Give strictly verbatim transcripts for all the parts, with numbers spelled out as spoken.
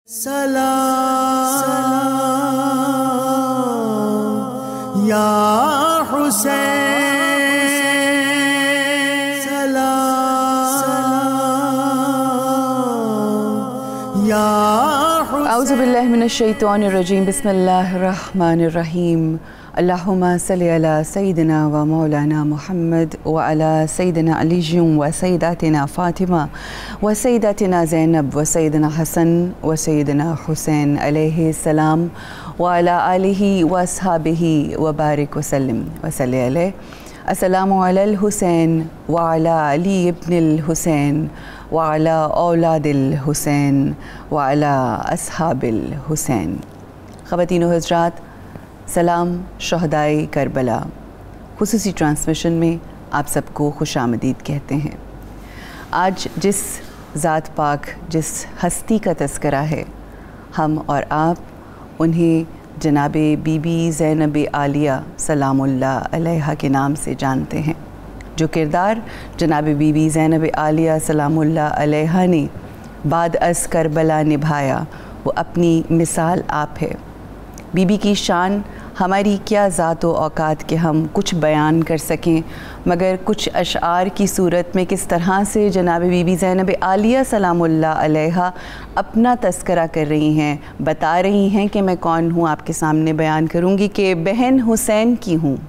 सलाम या हुसैन, सलाम या हुसैन। औज़ु बिल्लाहि मिनश शैतानिर रजीम, बिस्मिल्लाहिर रहमानिर रहीम। अल्लाहुम्मा सल्लि अला सय्यिदिना व मौलाना मुहम्मद व अला सय्यिदिना अली व सय्यदातिना फातिमा व सय्यदातिना ज़ैनब व सय्यदिना हसन व सय्यदिना हुसैन अलैहिस्सलाम व अला आलिहि व अस्हाबिहि व बारिक व सल्लिम व सल्लि अलैहि। अस्सलामु अलल हुसैन व अला अली इब्निल हुसैन व अला औलादिल हुसैन व अला अस्हाबिल हुसैन। ख़वातीन व हज़रात, सलाम शहदाए करबला खुसूसी ट्रांसमिशन में आप सबको खुश आमदीद कहते हैं। आज जिस ज़ात पाक, जिस हस्ती का तज़किरा है, हम और आप उन्हें जनाबे बीबी ज़ैनब आलिया सलामुल्लाह अलैहा के नाम से जानते हैं। जो किरदार जनाबे बीबी ज़ैनब आलिया सलामुल्लाह अलैहा ने बाद अज़ करबला निभाया, वो अपनी मिसाल आप है। बीबी की शान हमारी क्या ज़ात व औकात के हम कुछ बयान कर सकें, मगर कुछ अशआर की सूरत में किस तरह से जनाब बीबी ज़ैनब आलिया सलामुल्लाह अलैहा अपना तज़किरा कर रही हैं, बता रही हैं कि मैं कौन हूँ। आपके सामने बयान करूँगी कि बहन हुसैन की हूँ,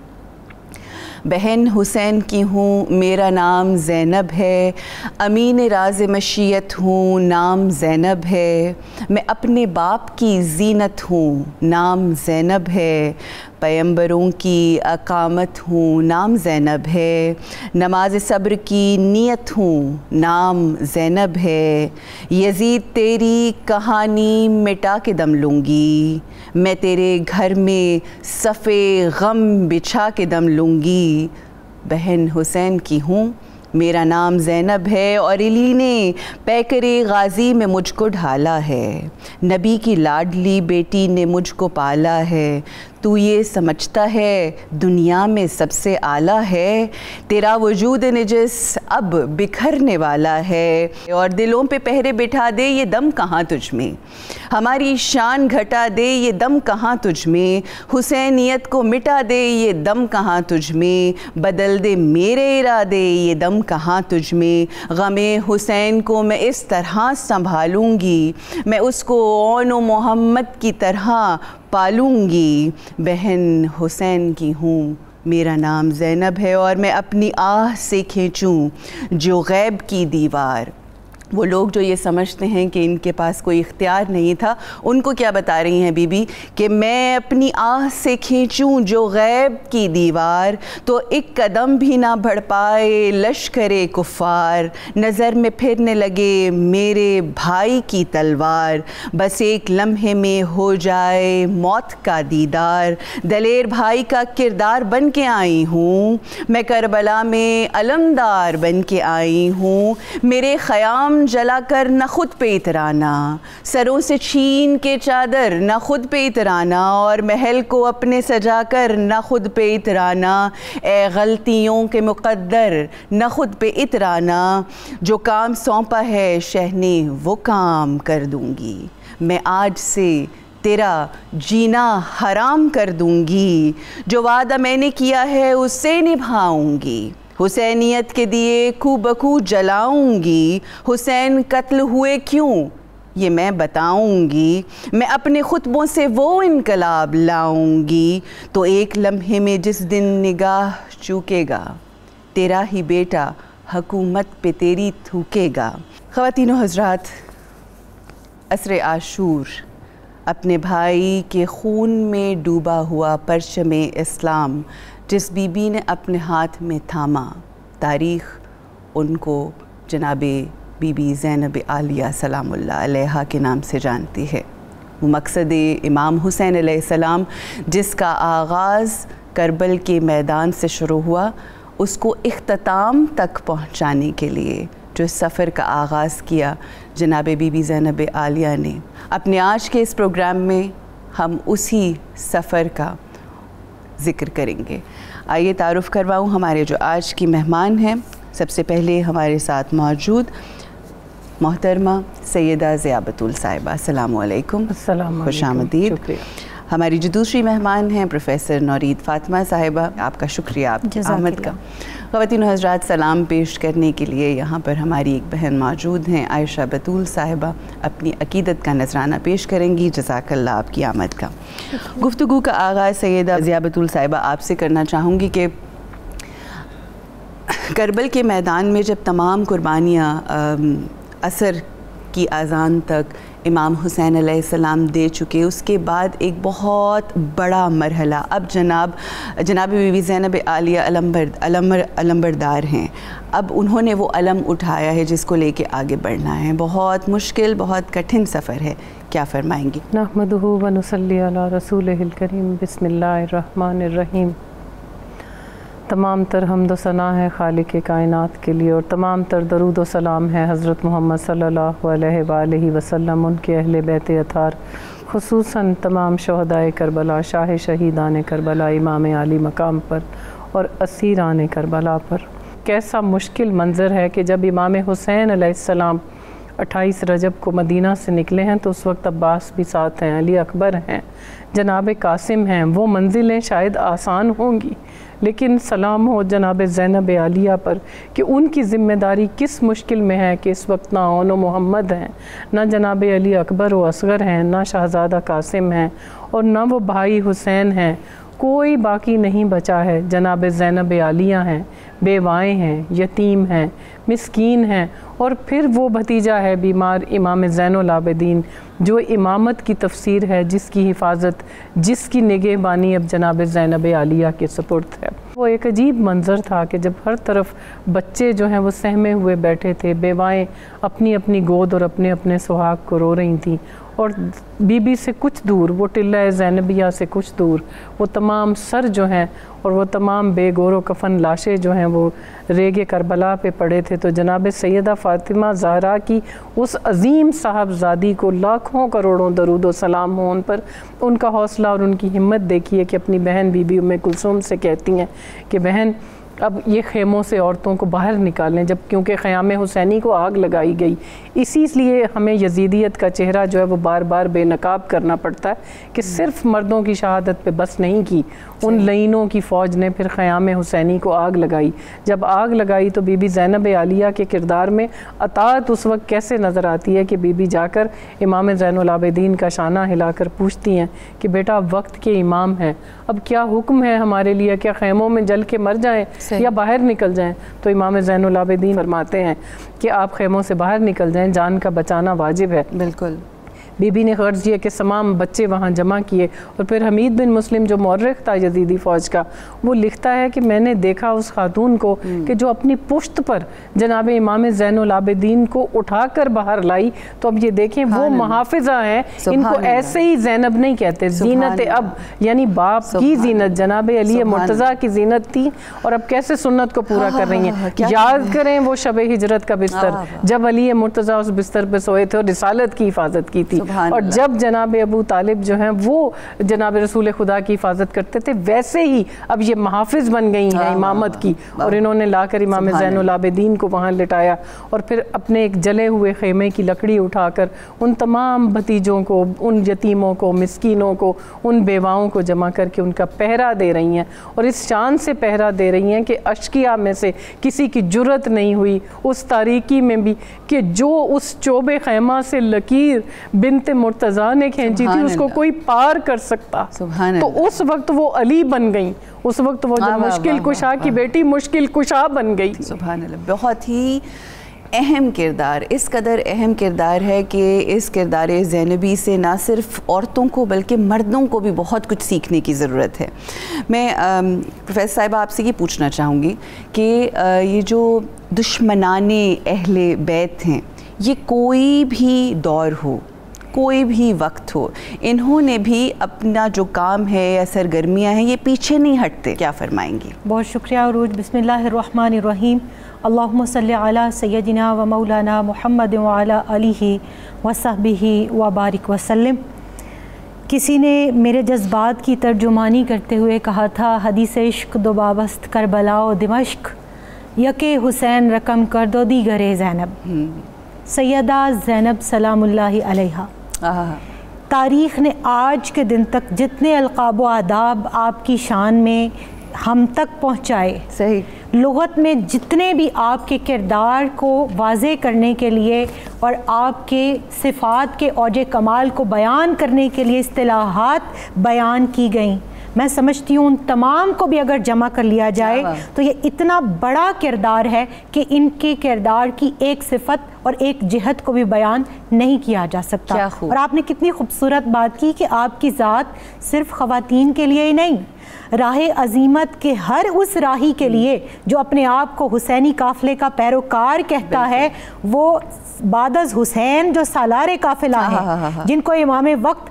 बहन हुसैन की हूँ, मेरा नाम ज़ैनब है, अमीन राज़ मशीयत हूँ, नाम ज़ैनब है, मैं अपने बाप की ज़ीनत हूँ, नाम ज़ैनब है, पैगंबरों की अकामत हूँ, नाम ज़ैनब है, नमाज सब्र की नियत हूँ, नाम ज़ैनब है, यज़ीद तेरी कहानी मिटा के दम लूँगी, मैं तेरे घर में सफ़े गम बिछा के दम लूँगी। बहन हुसैन की हूँ, मेरा नाम ज़ैनब है, और इली ने पैकरे गाज़ी में मुझको ढाला है, नबी की लाडली बेटी ने मुझको पाला है। तू ये समझता है दुनिया में सबसे आला है, तेरा वजूद निजस अब बिखरने वाला है, और दिलों पे पहरे बिठा दे ये दम कहाँ तुझ में, हमारी शान घटा दे ये दम कहाँ तुझ में, हुसैनियत को मिटा दे ये दम कहाँ तुझ में, बदल दे मेरे इरादे ये दम कहाँ तुझ में। गमे हुसैन को मैं इस तरह संभालूंगी, मैं उसको ओनो मोहम्मद की तरह पालूंगी। बहन हुसैन की हूँ, मेरा नाम ज़ैनब है, और मैं अपनी आह से खींचूं जो गैब की दीवार। वो लोग जो ये समझते हैं कि इनके पास कोई इख्तियार नहीं था, उनको क्या बता रही हैं बीबी कि मैं अपनी आह से खींचूं जो गैब की दीवार, तो एक कदम भी ना बढ़ पाए लश्करे कुफ़ार, नज़र में फिरने लगे मेरे भाई की तलवार, बस एक लम्हे में हो जाए मौत का दीदार। दलेर भाई का किरदार बन के आई हूँ, मैं करबला में अलमदार बन के आई हूँ, मेरे ख़याम जला कर न खुद पे इतराना, सरों से छीन के चादर न खुद पे इतराना, और महल को अपने सजा कर न खुद पे इतराना, ए गलतियों के मुक़द्दर न खुद पे इतराना, जो काम सौंपा है शह ने वो काम कर दूंगी, मैं आज से तेरा जीना हराम कर दूंगी, जो वादा मैंने किया है उससे निभाऊंगी, हुसैनियत के दिए खू बखू जलाऊंगी, हुसैन कत्ल हुए क्यों ये मैं बताऊंगी, मैं अपने खुतबों से वो इनकलाब लाऊंगी, तो एक लम्हे में जिस दिन निगाह चूकेगा, तेरा ही बेटा हुकूमत पे तेरी थूकेगा। ख़वातीन व हज़रात, असर आशूर अपने भाई के खून में डूबा हुआ परचम इस्लाम जिस बीबी ने अपने हाथ में थामा, तारीख़ उनको जनाबे बीबी ज़ैनब आलिया सलामुल्लाह अलैहा के नाम से जानती है। वो मकसद इमाम हुसैन अलैहिस्सलाम जिसका आगाज़ करबल के मैदान से शुरू हुआ, उसको इख्तिताम तक पहुँचाने के लिए जो सफ़र का आगाज़ किया जनाबे बीबी ज़ैनब आलिया ने, अपने आज के इस प्रोग्राम में हम उसी सफ़र का ज़िक्र करेंगे। आइए तारुफ़ करवाऊँ हमारे जो आज की मेहमान हैं। सबसे पहले हमारे साथ मौजूद محترمہ سیدہ ضیاء بطول صاحبہ، السلام علیکم، السلام خوش علیکم، آمدید۔ شکریہ۔ ہماری جو دوسری مہمان ہیں پروفیسر نورید فاطمہ صاحبہ، آپ کا شکریہ آپ کی آمد کا۔ خواتین و حضرات، سلام پیش کرنے کے لیے یہاں پر ہماری ایک بہن موجود ہیں، عائشہ بطول صاحبہ، اپنی عقیدت کا نذرانہ پیش کریں گی۔ جزاک اللہ آپ کی آمد کا۔ گفتگو کا آغاز سیدہ ضیاء بطول صاحبہ آپ سے کرنا چاہوں گی کہ کربل کے میدان میں جب تمام قربانیاں عصر کی اذان تک امام حسین علیہ السلام دے چکے، اس کے بعد ایک بہت بڑا مرحلہ اب جناب جناب بی بی زینب عالیہ علمبر علمبردار ہیں۔ اب انہوں نے وہ علم اٹھایا ہے جس کو لے کے آگے بڑھنا ہے۔ بہت مشکل، بہت کٹھن سفر ہے، کیا فرمائیں گی؟ نحمدہ و نصلی علی رسولہ الکریم، بسم اللہ الرحمن الرحیم۔ تمام تر حمد و ثنا ہے خالق کائنات کے لیے، اور تمام تر درود و سلام ہے حضرت محمد صلی اللہ علیہ وآلہ وسلم، ان کے اہل بیت اطہار، خصوصاً تمام شہدائے کربلا، شاہ شہیدان کربلا، امام عالی مقام پر اور اسیران کربلا پر۔ کیسا مشکل منظر ہے کہ جب امام حسین علیہ السلام اٹھائیس رجب کو مدینہ سے نکلے ہیں تو اس وقت عباس بھی ساتھ ہیں، علی اکبر ہیں، جناب قاسم ہیں۔ وہ منزلیں شاید آسان ہوں گی، لیکن سلام ہو جناب زینب عالیہ پر کہ ان کی ذمہ داری کس مشکل میں ہے کہ اس وقت نہ اون و محمد ہیں، نہ جناب علی اکبر و اصغر ہیں، نہ شہزادہ قاسم ہیں، اور نہ وہ بھائی حسین ہیں۔ کوئی باقی نہیں بچا ہے۔ جناب زینب عالیہ ہیں، بیوائیں ہیں، یتیم ہیں، مسکین ہیں، اور پھر وہ بھتیجا ہے بیمار امام زین العابدین، جو امامت کی تفسیر ہے، جس کی حفاظت، جس کی نگہبانی اب جناب زینب عالیہ کے سپرد ہے۔ وہ ایک عجیب منظر تھا کہ جب ہر طرف بچے جو ہیں وہ سہمے ہوئے بیٹھے تھے، بیوائیں اپنی اپنی گود اور اپنے اپنے سہاگ کو رو رہی تھیں، اور بی بی سے کچھ دور، وہ ٹلہ زینبیہ سے کچھ دور، وہ تمام سر جو ہیں اور وہ تمام بے گور و کفن لاشیں جو ہیں وہ ریگ کربلا پہ پڑے تھے، تو جناب سیدہ فاطمہ زہرا کی اس عظیم صاحبزادی کو لاکھوں کروڑوں درود و سلام ہو ان پر۔ ان کا حوصلہ اور ان کی ہمت دیکھیے کہ اپنی بہن بی بی ام کلثوم سے کہتی ہیں کہ بہن اب یہ خیموں سے عورتوں کو باہر نکالیں، جب کیونکہ خیام حسینی کو آگ لگائی گئی، اسی لیے ہمیں یزیدیت کا چہرہ جو ہے وہ بار بار بے نقاب کرنا پڑتا ہے کہ صرف مردوں کی شہادت پہ بس نہیں کی، ان لعینوں کی فوج نے پھر خیام حسینی کو آگ لگائی۔ جب آگ لگائی تو بی بی زینب عالیہ کے کردار میں اطاعت اس وقت کیسے نظر آتی ہے کہ بی بی جا کر امام زین العابدین کا شانہ ہلا کر پوچھتی ہیں کہ بیٹا وقت کے امام ہیں، اب کیا حکم ہے ہمارے لیے، کیا خیموں میں جل کے مر جائیں یا باہر نکل جائیں؟ تو امام زین العابدین فرماتے ہیں کہ آپ خیموں سے باہر نکل جائیں، جان کا بچانا واجب ہے۔ بالکل۔ بی بی نے غرض یہ کہ تمام بچے وہاں جمع کیے، اور پھر حمید بن مسلم جو مورخ تھا یزیدی فوج کا، وہ لکھتا ہے کہ میں نے دیکھا اس خاتون کو کہ جو اپنی پشت پر جناب امام زین العابدین کو اٹھا کر باہر لائی۔ تو اب یہ دیکھیں وہ محافظہ ہیں، ان کو ایسے ہی زینب نہیں کہتے، زینت اب یعنی باپ کی زینت، جناب علی مرتضیٰ کی زینت تھی، اور اب کیسے سنت کو پورا کر رہی ہیں۔ یاد کریں وہ شب ہجرت کا بستر، جب علی مرتضیٰ اس بستر پہ سوئے تھے اور رسالت کی حفاظت کی تھی، اور جب جناب ابو طالب جو ہیں وہ جناب رسول خدا کی حفاظت کرتے تھے، ویسے ہی اب یہ محافظ بن گئی ہیں امامت کی، اور انہوں نے لا کر امام زین العابدین کو وہاں لٹایا، اور پھر اپنے ایک جلے ہوئے خیمے کی لکڑی اٹھا کر ان تمام بھتیجوں کو، ان یتیموں کو، مسکینوں کو، ان بیواؤں کو جمع کر کے ان کا پہرا دے رہی ہیں، اور اس شان سے پہرا دے رہی ہیں کہ اشقیاء میں سے کسی کی جرت نہیں ہوئی اس تاریکی میں بھی کہ جو اس چوبے خیمہ سے لکیر بنت مرتضیٰ نے کھینچی تھی اس کو کوئی پار کر سکتا، تو اس وقت وہ علی بن گئیں، اس وقت وہ جو مشکل کشا کی بیٹی مشکل کشا بن گئی۔ سبحان اللہ، بہت ہی اہم کردار، اس قدر اہم کردار ہے کہ اس کردار زینبی سے نہ صرف عورتوں کو بلکہ مردوں کو بھی بہت کچھ سیکھنے کی ضرورت ہے۔ میں پروفیسر صاحبہ آپ سے یہ پوچھنا چاہوں گی کہ یہ جو دشمنان اہل بیت ہیں، یہ کوئی بھی دور ہو، کوئی بھی وقت ہو، انہوں نے بھی اپنا جو کام ہے یا سرگرمیاں ہیں یہ پیچھے نہیں ہٹتے، کیا فرمائیں گی؟ بہت شکریہ عروج۔ بسم اللہ الرحمن الرحیم۔ اللہم صلی علی سیدنا و مولانا محمد وعلی آلہ وصحبہ وبارک وسلم۔ کسی نے میرے جذبات کی ترجمانی کرتے ہوئے کہا تھا، حدیث عشق دو بابست کربلا و دمشق، یک حسین رقم کر دو دیگر زینب۔ سیدہ زینب سلام اللہ علیہا۔ تاریخ نے آج کے دن تک جتنے القاب و آداب آپ کی شان میں ہم تک پہنچائے، صحیح، لغت میں جتنے بھی آپ کے کردار کو واضح کرنے کے لیے اور آپ کے صفات کے اوج کمال کو بیان کرنے کے لیے اصطلاحات بیان کی گئیں، میں سمجھتی ہوں ان تمام کو بھی اگر جمع کر لیا جائے تو یہ اتنا بڑا کردار ہے کہ ان کے کردار کی ایک صفت اور ایک جہت کو بھی بیان نہیں کیا جا سکتا۔ اور آپ نے کتنی خوبصورت بات کی کہ آپ کی ذات صرف خواتین کے لیے ہی نہیں، راہ عظیمت کے ہر اس راہی کے لیے جو اپنے آپ کو حسینی قافلے کا پیروکار کہتا ہے، وہ بعد از حسین جو سالار قافلہ ہیں، جن کو امام وقت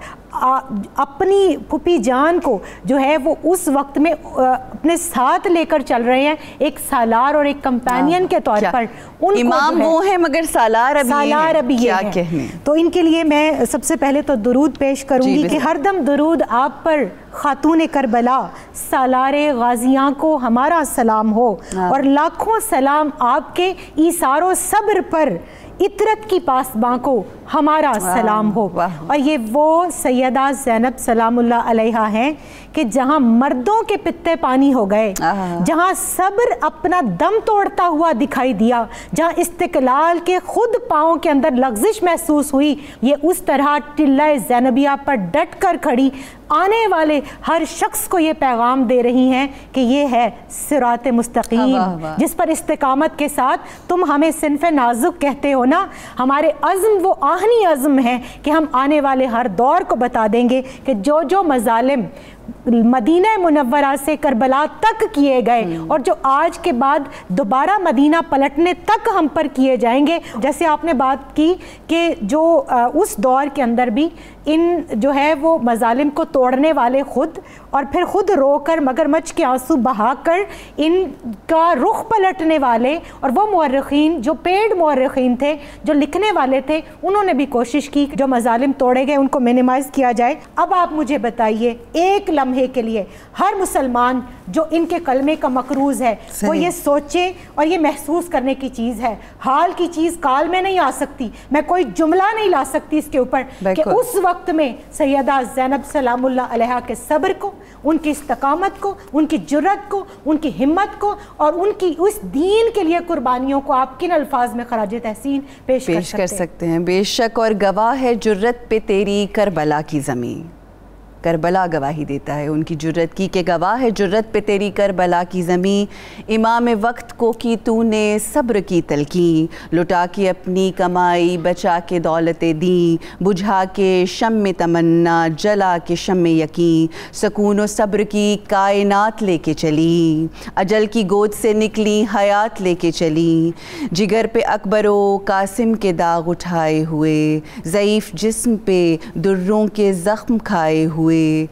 اپنی پھپھی جان کو جو ہے وہ اس وقت میں اپنے ساتھ لے کر چل رہے ہیں، ایک سالار اور ایک کمپینین کے طور پر، امام وہ ہیں مگر سالار ابھی کیا کہنے۔ تو ان کے لیے میں سب سے پہلے تو درود پیش کروں گی کہ ہر دم درود آپ پر خاتون کربلا سالار غازیاں کو ہمارا سلام ہو، اور لاکھوں سلام آپ کے ایثار و صبر پر اطرت کی پاسباں کو ہمارا سلام ہو۔ اور یہ وہ سیدہ زینب سلام اللہ علیہا ہیں کہ جہاں مردوں کے پتے پانی ہو گئے، جہاں صبر اپنا دم توڑتا ہوا دکھائی دیا، جہاں استقلال کے خود پاؤں کے اندر لغزش محسوس ہوئی، یہ اس طرح ٹلہ زینبیہ پر ڈٹ کر کھڑی آنے والے ہر شخص کو یہ پیغام دے رہی ہیں کہ یہ ہے صراط مستقیم، جس پر استقامت کے ساتھ تم ہمیں صنف نازک کہتے ہو نا، ہمارے عزم وہ آہنی عزم ہے کہ ہم آنے والے ہر دور کو بتا دیں گے کہ جو جو مظالم مدینہ منورہ سے کربلا تک کیے گئے اور جو آج کے بعد دوبارہ مدینہ پلٹنے تک ہم پر کیے جائیں گے، جیسے آپ نے بات کی کہ جو اس دور کے اندر بھی ان جو ہے وہ مظالم کو توڑنے والے خود، اور پھر خود رو کر مگرمچھ کے آنسو بہا کر ان کا رخ پلٹنے والے، اور وہ مورخین جو پیڈ مورخین تھے، جو لکھنے والے تھے، انہوں نے بھی کوشش کی جو مظالم توڑے گئے ان کو منیمائز کیا جائے۔ اب آپ مجھے بتائیے ایک لمحے کے لیے ہر مسلمان جو ان کے کلمے کا مقروض ہے وہ یہ سوچے اور یہ محسوس کرنے کی چیز ہے، حال کی چیز کال میں نہیں آ سکتی، میں کوئی جملہ نہیں لا سکتی اس کے اوپر کہ اس وقت میں سیدہ زینب سلام اللہ علیہا کے صبر کو، ان کی استقامت کو، ان کی جرت کو، ان کی ہمت کو، اور ان کی اس دین کے لیے قربانیوں کو آپ کن الفاظ میں خراج تحسین پیش پیش کر سکتے ہیں؟ بے شک، اور گواہ ہے جرت پہ تیری کربلا کی زمین، کربلا گواہی دیتا ہے ان کی جرت کی کہ گواہ ہے جرت پہ تیری کربلا کی زمین، امام وقت کو کی تو نے صبر کی تلقین، لٹا کے اپنی کمائی بچا کے دولت دین، بجھا کے شم تمنا جلا کے شم یقین، سکون و صبر کی کائنات لے کے چلی، اجل کی گود سے نکلی حیات لے کے چلی، جگر پہ اکبر و قاسم کے داغ اٹھائے ہوئے، ضعیف جسم پہ دروں کے زخم کھائے ہوئے،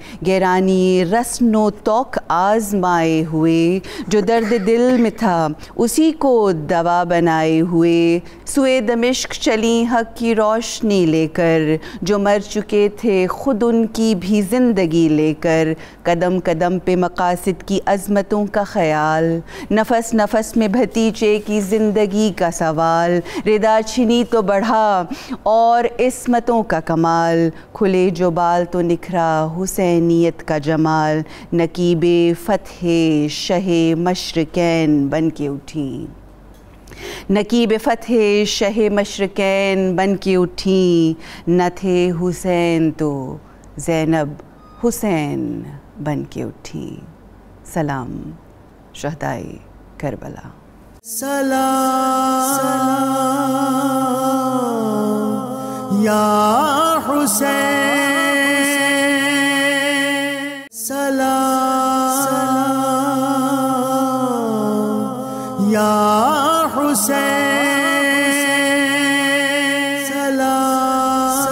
گیرانی رسن و توق آزمائے ہوئے، جو درد دل میں تھا اسی کو دوا بنائے ہوئے، سوئے دمشق چلی حق کی روشنی لے کر، جو مر چکے تھے خود ان کی بھی زندگی لے کر، قدم قدم پہ مقاصد کی عظمتوں کا خیال، نفس نفس میں بھتیجے کی زندگی کا سوال، ردا چھنی تو بڑھا اور عصمتوں کا کمال، کھلے جو بال تو نکھرا حسینیت کا جمال، نقیب فتح شہ مشرقین بن کے اٹھیں، نقیب فتح شہ مشرقین بن کے اٹھیں، نہ تھے حسین تو زینب حسین بن کے اٹھیں۔ سلام شہدائے کربلا۔ سلام یا حسین، سلام یا حسین، سلام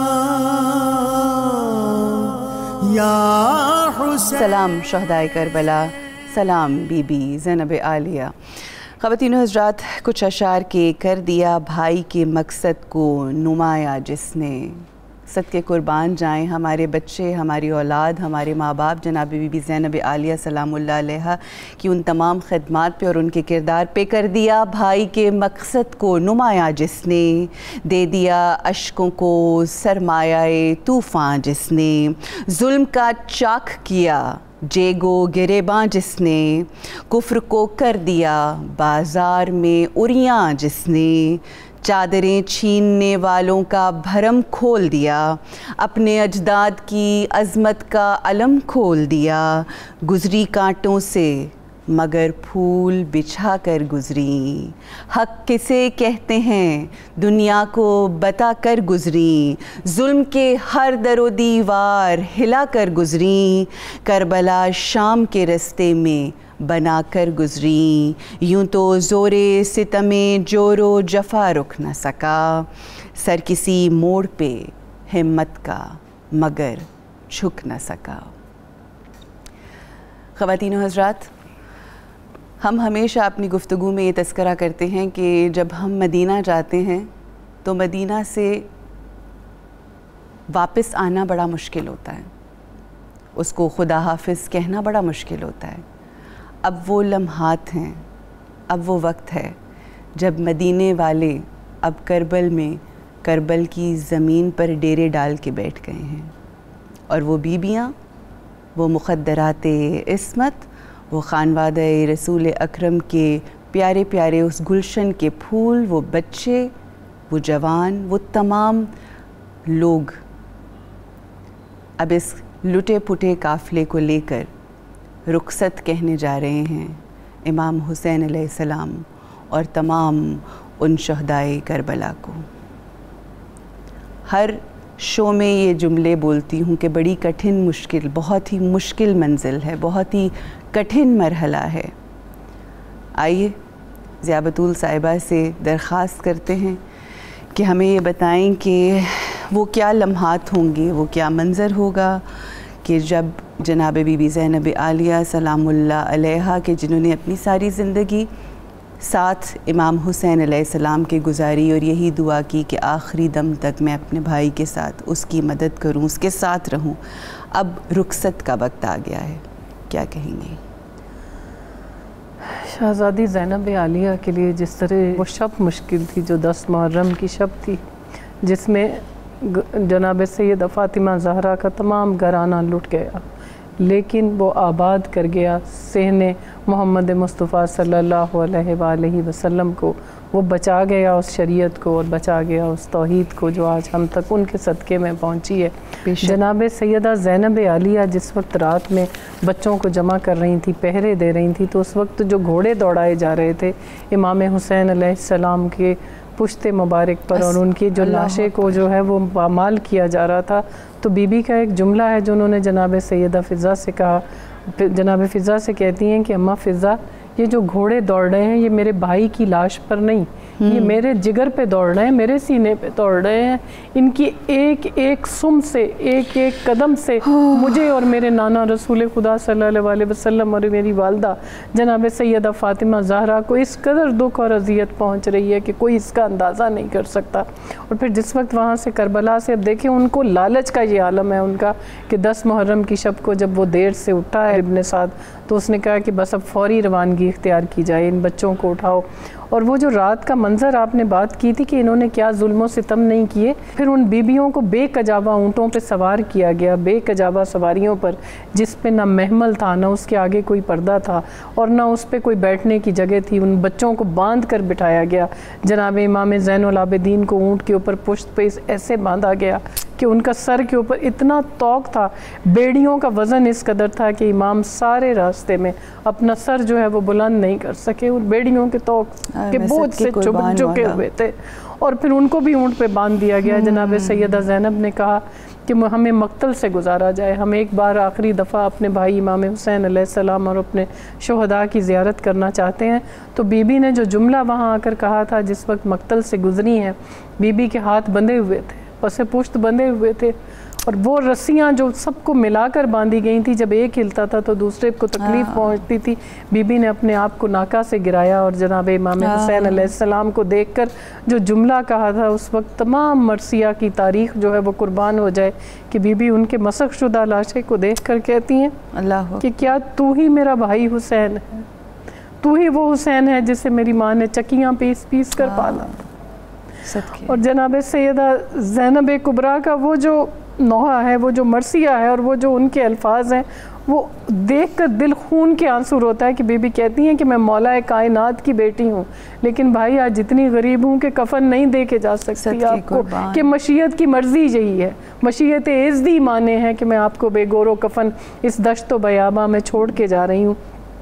یا حسین۔ سلام شہدائے کربلا، سلام بی بی زینب عالیہ۔ خواتین و حضرات، کچھ اشعار کے کر دیا بھائی کے مقصد کو نمایاں جس نے، مقصد کے قربان جائیں، ہمارے بچے، ہماری اولاد، ہمارے ماں باپ جناب بی بی زینب عالیہ سلام اللہ علیہا کی ان تمام خدمات پہ اور ان کے کردار پہ کر دیا بھائی کے مقصد کو نمایاں جس نے، دے دیا اشکوں کو سرمایہ طوفان جس نے، ظلم کا چاک کیا جیگو گریباں جس نے، کفر کو کر دیا بازار میں اریاں جس نے، چادریں چھیننے والوں کا بھرم کھول دیا، اپنے اجداد کی عظمت کا علم کھول دیا، گزری کانٹوں سے مگر پھول بچھا کر گزری، حق کسے کہتے ہیں دنیا کو بتا کر گزری، ظلم کے ہر در و دیوار ہلا کر گزری، کربلا شام کے رستے میں بنا کر گزری، یوں تو زور ستم جور و جفا رک نہ سکا، سر کسی موڑ پہ ہمت کا مگر جھک نہ سکا۔ خواتین و حضرات، ہم ہمیشہ اپنی گفتگو میں یہ تذکرہ کرتے ہیں کہ جب ہم مدینہ جاتے ہیں تو مدینہ سے واپس آنا بڑا مشکل ہوتا ہے، اس کو خدا حافظ کہنا بڑا مشکل ہوتا ہے۔ اب وہ لمحات ہیں، اب وہ وقت ہے جب مدینے والے اب کربل میں کربل کی زمین پر ڈیرے ڈال کے بیٹھ گئے ہیں، اور وہ بیبیاں، وہ مقدرات عصمت، وہ خانوادہ رسول اکرم کے پیارے پیارے اس گلشن کے پھول، وہ بچے، وہ جوان، وہ تمام لوگ اب اس لٹے پٹے قافلے کو لے کر رخصت کہنے جا رہے ہیں امام حسین علیہ السلام اور تمام ان شہدائے کربلا کو۔ ہر شو میں یہ جملے بولتی ہوں کہ بڑی کٹھن مشکل، بہت ہی مشکل منزل ہے، بہت ہی کٹھن مرحلہ ہے۔ آئیے ضیاء بطول صاحبہ سے درخواست کرتے ہیں کہ ہمیں یہ بتائیں کہ وہ کیا لمحات ہوں گے، وہ کیا منظر ہوگا کہ جب جناب بی بی زینب عالیہ سلام اللہ علیہا کے جنہوں نے اپنی ساری زندگی ساتھ امام حسین علیہ السلام کے گزاری اور یہی دعا کی کہ آخری دم تک میں اپنے بھائی کے ساتھ اس کی مدد کروں، اس کے ساتھ رہوں، اب رخصت کا وقت آ گیا ہے، کیا کہیں گے؟ شہزادی زینب عالیہ کے لیے جس طرح وہ شب مشکل تھی جو دس محرم کی شب تھی، جس میں جناب سیدہ فاطمہ زہرا کا تمام گھرانہ لٹ گیا، لیکن وہ آباد کر گیا صحن محمد مصطفیٰ صلی اللہ علیہ وآلہ وسلم کو، وہ بچا گیا اس شریعت کو اور بچا گیا اس توحید کو جو آج ہم تک ان کے صدقے میں پہنچی ہے۔ جناب سیدہ زینب عالیہ جس وقت رات میں بچوں کو جمع کر رہی تھی، پہرے دے رہی تھی، تو اس وقت جو گھوڑے دوڑائے جا رائے تھے امام حسین علیہ السلام کے پشت مبارک پر اور ان کی جو لاشیں کو جو ہے وہ پامال کیا جا رہا تھا، تو بی بی کا ایک جملہ ہے جو انہوں نے جناب سیدہ فضا سے کہا، جناب فضا سے کہتی ہیں کہ اماں فضا، یہ جو گھوڑے دوڑ رہے ہیں یہ میرے بھائی کی لاش پر نہیں، یہ میرے جگر پہ دوڑ رہے ہیں، میرے سینے پہ دوڑ رہے ہیں، ان کی ایک ایک سم سے، ایک ایک قدم سے مجھے اور میرے نانا رسول خدا صلی اللہ علیہ وسلم اور میری والدہ جناب سیدہ فاطمہ زہرا کو اس قدر دکھ اور اذیت پہنچ رہی ہے کہ کوئی اس کا اندازہ نہیں کر سکتا۔ اور پھر جس وقت وہاں سے کربلا سے، اب دیکھیں ان کو لالچ کا یہ عالم ہے ان کا کہ دس محرم کی شب کو جب وہ دیر سے اٹھا ہے ابن سعد، تو اس نے کہا کہ بس اب فوری روانگی اختیار کی جائے، ان بچوں کو اٹھاؤ۔ اور وہ جو رات کا منظر آپ نے بات کی تھی کہ انہوں نے کیا ظلم و ستم نہیں کیے، پھر ان بیبیوں کو بے کجاوا اونٹوں پہ سوار کیا گیا، بے کجاوا سواریوں پر، جس پہ نہ محمل تھا، نہ اس کے آگے کوئی پردہ تھا اور نہ اس پہ کوئی بیٹھنے کی جگہ تھی، ان بچوں کو باندھ کر بٹھایا گیا۔ جناب امام زین العابدین کو اونٹ کے اوپر پشت پہ ایسے باندھا گیا کہ ان کا سر کے اوپر اتنا توق تھا، بیڑیوں کا وزن اس قدر تھا کہ امام سارے راستے میں اپنا سر جو ہے وہ بلند نہیں کر سکے، ان بیڑیوں کے توق کے بوجھ سے چکے ہوئے تھے، اور پھر ان کو بھی اونٹ پہ باندھ دیا گیا۔ جناب سیدہ زینب نے کہا کہ ہمیں مقتل سے گزارا جائے، ہم ایک بار آخری دفعہ اپنے بھائی امام حسین علیہ السلام اور اپنے شہداء کی زیارت کرنا چاہتے ہیں۔ تو بی بی نے جو جملہ وہاں آ کر کہا تھا جس وقت مقتل سے گزری ہیں، بی بی کے ہاتھ بندھے ہوئے تھے، پس پشت بندھے ہوئے تھے، اور وہ رسیاں جو سب کو ملا کر باندھی گئی تھی، جب ایک ہلتا تھا تو دوسرے کو تکلیف پہنچتی تھی. بی بی نے اپنے آپ کو ناکا سے گرایا اور جناب امام حسین علیہ السلام کو دیکھ کر جو جملہ کہا تھا اس وقت تمام مرثیہ کی تاریخ جو ہے وہ قربان ہو جائے کہ بی بی ان کے مسخ شدہ لاشے کو دیکھ کر کہتی ہیں اللہ کہ کیا تو ہی میرا بھائی حسین ہے، تو ہی وہ حسین ہے جسے میری ماں نے چکیاں پیس پیس کر پالا. اور جناب سیدہ زینب کبریٰ کا وہ جو نوحہ ہے، وہ جو مرثیہ ہے اور وہ جو ان کے الفاظ ہیں، وہ دیکھ کر دل خون کے آنسو روتا ہے کہ بی بی کہتی ہیں کہ میں مولا کائنات کی بیٹی ہوں، لیکن بھائی آج اتنی غریب ہوں کہ کفن نہیں دے کے جا سکتی آپ کو، کہ مشیت کی مرضی یہی ہے، مشیت عزدی مانے ہیں کہ میں آپ کو بے گور و کفن اس دشت و بیاباں میں چھوڑ کے جا رہی ہوں.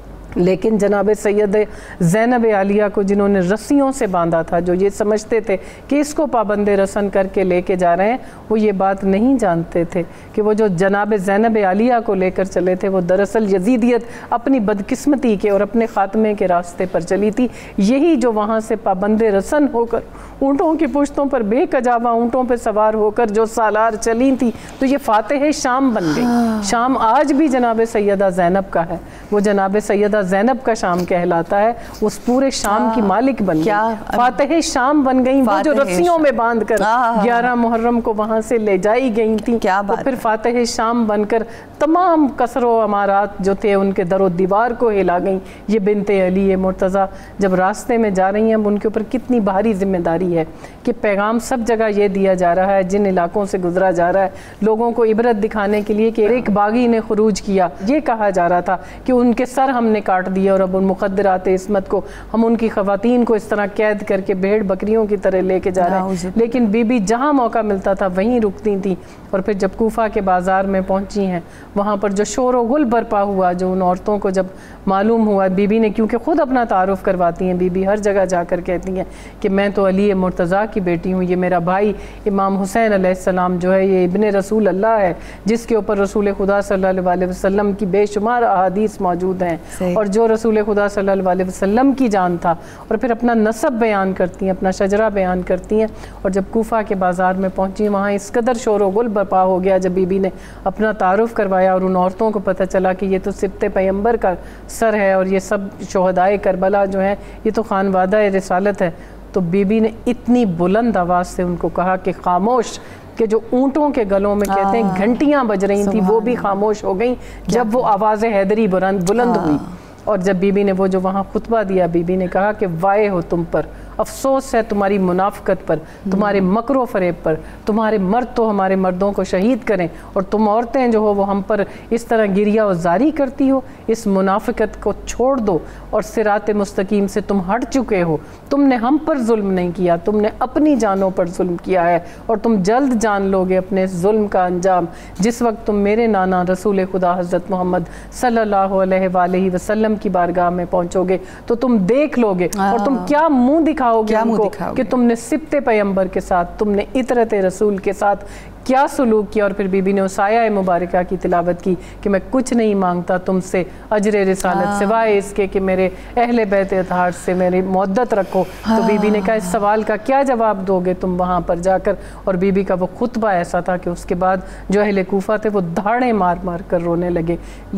لیکن جناب سید زینب عالیہ کو جنہوں نے رسیوں سے باندھا تھا، جو یہ سمجھتے تھے کہ اس کو پابند رسن کر کے لے کے جا رہے ہیں، وہ یہ بات نہیں جانتے تھے کہ وہ جو جناب زینب عالیہ کو لے کر چلے تھے وہ دراصل یزیدیت اپنی بدقسمتی کے اور اپنے خاتمے کے راستے پر چلی تھی. یہی جو وہاں سے پابند رسن ہو کر اونٹوں کی پشتوں پر بے کجاوا اونٹوں پہ سوار ہو کر جو سالار چلی تھی، تو یہ فاتح شام بن گئی. شام آج بھی جناب سیدہ زینب کا ہے، وہ جناب سیدہ زینب کا شام کہلاتا ہے، اس پورے شام کی مالک بن گئی، فاتح شام بن گئی. وہ جو رسیوں میں باندھ کر گیارہ محرم کو وہاں سے لے جائی گئی تھی، تو پھر فاتح شام بن کر تمام قصر و عمارات جو تھے ان کے در و دیوار کو ہلا گئیں. یہ بنت علی مرتضیٰ جب راستے میں جا رہی ہیں، ان کے اوپر کتنی بھاری ذمہ داری ہے کہ پیغام سب جگہ یہ دیا جا رہا ہے، جن علاقوں سے گزرا جا رہا ہے لوگوں کو عبرت دکھانے کے لیے کہ ایک باغی نے خروج کیا. یہ کہا جا رہا تھا کہ ان کے سر ہم نے کاٹ دیا اور اب ان مقدرات عصمت کو ہم ان کی خواتین کو اس طرح قید کر کے بھیڑ بکریوں کی طرح لے کے جا رہے ہیں. لیکن بی بی جہاں موقع ملتا تھا وہیں رکتی تھیں. اور پھر جب کوفہ کے بازار میں پہنچی ہیں، وہاں پر جو شور و غل برپا ہوا، جو ان عورتوں کو جب معلوم ہوا، بی بی نے کیونکہ خود اپنا تعارف کرواتی ہیں، بی بی ہر جگہ جا کر کہتی ہیں کہ میں تو علی مرتضیٰ کی بیٹی ہوں، یہ میرا بھائی امام حسین علیہ السلام جو ہے یہ ابن رسول اللہ ہے، جس کے اوپر رسول خدا صلی اللہ علیہ وسلم کی بے شمار احادیث موجود ہیں، اور جو رسول خدا صلی اللہ علیہ وسلم کی جان تھا. اور پھر اپنا نسب بیان کرتی ہیں، اپنا شجرہ بیان کرتی ہیں. اور جب کوفہ کے بازار میں پہنچی، وہاں اس قدر شور و غل برپا ہو گیا جب بی بی نے اپنا تعارف کروایا اور ان عورتوں کو پتہ چلا کہ یہ تو سبط پیغمبر کا سر ہے اور یہ سب شہدائے کربلا جو ہیں یہ تو خانوادہ رسالت ہے. تو بی بی نے اتنی بلند آواز سے ان کو کہا کہ خاموش، کہ جو اونٹوں کے گلوں میں کہتے ہیں گھنٹیاں بج رہی تھیں وہ بھی خاموش ہو گئیں جب وہ آواز حیدری بلند بلند ہوئی. اور جب بی بی نے وہ جو وہاں خطبہ دیا، بی بی نے کہا کہ وائے ہو تم پر، افسوس ہے تمہاری منافقت پر، تمہارے مکر و فریب پر. تمہارے مرد تو ہمارے مردوں کو شہید کریں اور تم عورتیں جو ہو وہ ہم پر اس طرح گریہ و زاری کرتی ہو. اس منافقت کو چھوڑ دو اور صراط مستقیم سے تم ہٹ چکے ہو. تم نے ہم پر ظلم نہیں کیا، تم نے اپنی جانوں پر ظلم کیا ہے اور تم جلد جان لو گے اپنے ظلم کا انجام. جس وقت تم میرے نانا رسول خدا حضرت محمد صلی اللہ علیہ وآلہ وسلم کی بارگاہ میں پہنچو گے تو تم دیکھ لو گے اور تم کیا منہ دکھاؤ گے ان کو کہ تم نے سبط پیغمبر کے ساتھ، تم نے عطرت رسول کے ساتھ کیا سلوک کیا. اور پھر بی بی نے اس آیہ مبارکہ کی تلاوت کی کہ میں کچھ نہیں مانگتا تم سے اجر رسالت سوائے اس کے کہ میرے اہل بیت اطہار سے میری مودت رکھو. تو بی بی نے کہا اس سوال کا کیا جواب دو گے تم وہاں پر جا کر. اور بی بی کا وہ خطبہ ایسا تھا کہ اس کے بعد جو اہل کوفہ تھے وہ دھاڑیں مار مار کر رونے لگے.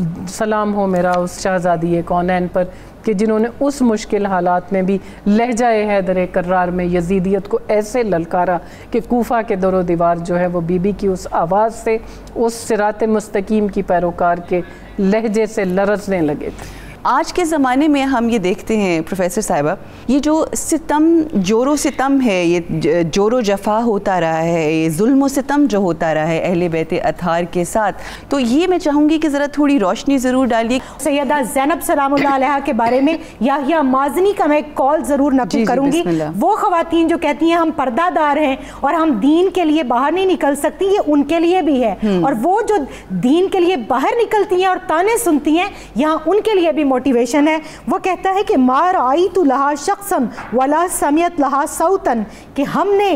سلام ہو میرا اس شہزادی کونین پر کہ جنہوں نے اس مشکل حالات میں بھی لہجہ حیدر کرار میں یزیدیت کو ایسے للکارا کہ کوفہ کے در و دیوار جو ہے وہ بی بی کی اس آواز سے، اس صراط مستقیم کی پیروکار کے لہجے سے لرزنے لگے تھے. آج کے زمانے میں ہم یہ دیکھتے ہیں پروفیسر صاحبہ، یہ جو ستم جور و ستم ہے، یہ جور و جفا ہوتا رہا ہے، یہ ظلم و ستم جو ہوتا رہا ہے اہل بیت اطہار کے ساتھ، تو یہ میں چاہوں گی کہ ذرا تھوڑی روشنی ضرور ڈالیے. سیدہ زینب سلام اللہ علیہ کے بارے میں یحییٰ مازنی کا میں ایک کال ضرور نقل کروں گی. وہ خواتین جو کہتی ہیں ہم پردہ دار ہیں اور ہم دین کے لیے باہر نہیں نکل سکتی، یہ ان کے لیے بھی ہے. اور وہ جو دین کے لیے باہر نکلتی ہیں اور تانے سنتی ہیں، یہاں ان کے لیے بھی موٹیویشن ہے. وہ کہتا ہے کہ ما رأیت لہا شخصا ولا سمعت لہا صوتا، کہ ہم نے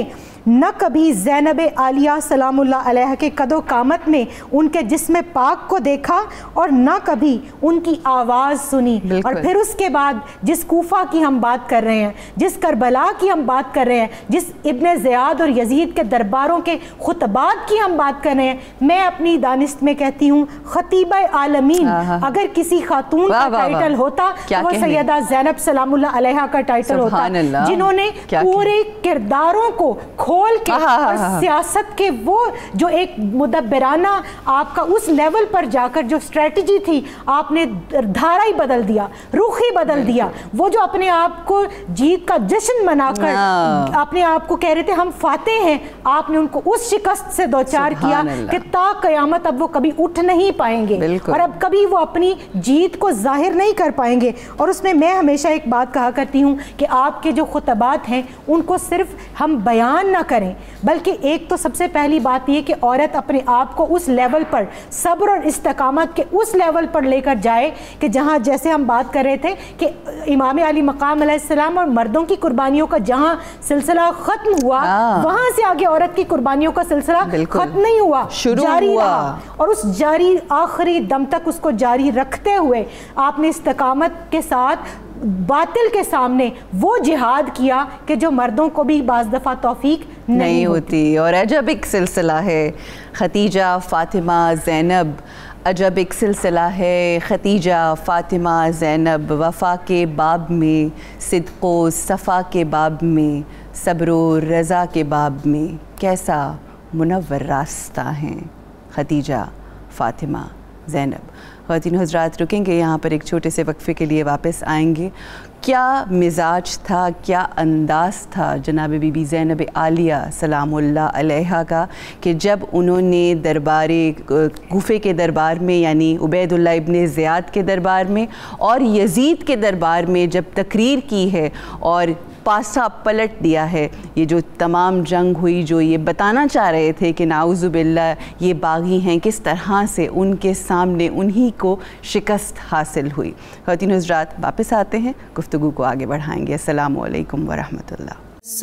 نہ کبھی زینب عالیہ سلام اللہ علیہ کے قد و قامت میں ان کے جسم پاک کو دیکھا اور نہ کبھی ان کی آواز سنی. اور پھر اس کے بعد جس کوفہ کی ہم بات کر رہے ہیں, جس کربلا کی ہم بات کر رہے ہیں, جس ابن زیاد اور یزید کے درباروں کے خطبات کی ہم بات کر رہے ہیں, میں اپنی دانست میں کہتی ہوں خطیبہ عالمین اگر کسی خاتون کا ٹائٹل ہوتا تو وہ سیدہ زینب سلام اللہ علیہ کا ٹائٹل ہوتا, جنہوں نے پورے کرداروں کو کھول کے اور سیاست کے وہ جو ایک مدبرانہ آپ کا اس لیول پر جا کر جو اسٹریٹجی تھی آپ نے دھارا ہی بدل دیا, رخ ہی بدل دیا. وہ جو اپنے آپ کو جیت کا جشن منا کر اپنے آپ کو کہہ رہے تھے ہم فاتح ہیں, آپ نے ان کو اس شکست سے دوچار کیا کہ تا قیامت اب وہ کبھی اٹھ نہیں پائیں گے اور اب کبھی وہ اپنی جیت کو ظاہر نہیں کر پائیں گے. اور اس میں میں ہمیشہ ایک بات کہا کرتی ہوں کہ آپ کے جو خطبات ہیں ان کو صرف ہم بیان نہ کریں, بلکہ ایک تو سب سے پہلی بات یہ کہ عورت اپنے آپ کو اس لیول پر صبر اور استقامت کے اس لیول پر لے کر جائے کہ جہاں جیسے ہم بات کر رہے تھے کہ امام علی مقام علیہ السلام اور مردوں کی قربانیوں کا جہاں سلسلہ ختم ہوا وہاں سے آگے عورت کی قربانیوں کا سلسلہ ختم نہیں ہوا, جاری رہا. اور اس جاری آخری دم تک اس کو جاری رکھتے ہوئے آپ نے استقامت کے ساتھ باطل کے سامنے وہ جہاد کیا کہ جو مردوں کو بھی بعض دفعہ توفیق نہیں ہوتی. اور عجب ایک سلسلہ ہے ختیجہ فاطمہ زینب, عجب ایک سلسلہ ہے ختیجہ فاطمہ زینب, وفا کے باب میں, صدق و صفا کے باب میں, صبر و رضا کے باب میں کیسا منور راستہ ہیں ختیجہ فاطمہ زینب. خواتین حضرات رکیں گے یہاں پر ایک چھوٹے سے وقفے کے لیے, واپس آئیں گے. کیا مزاج تھا, کیا انداز تھا جناب بی بی زینب عالیہ سلام اللہ علیہ کا کہ جب انہوں نے دربار کوفے کے دربار میں یعنی عبید اللہ ابن زیاد کے دربار میں اور یزید کے دربار میں جب تقریر کی ہے اور پاسا پلٹ دیا ہے, یہ جو تمام جنگ ہوئی جو یہ بتانا چاہ رہے تھے کہ نعوذ باللہ یہ باغی ہیں, کس طرح سے ان کے سامنے انہی کو شکست حاصل ہوئی. خواتین حضرات واپس آتے ہیں, گفتگو کو آگے بڑھائیں گے. السلام علیکم ورحمۃ اللہ.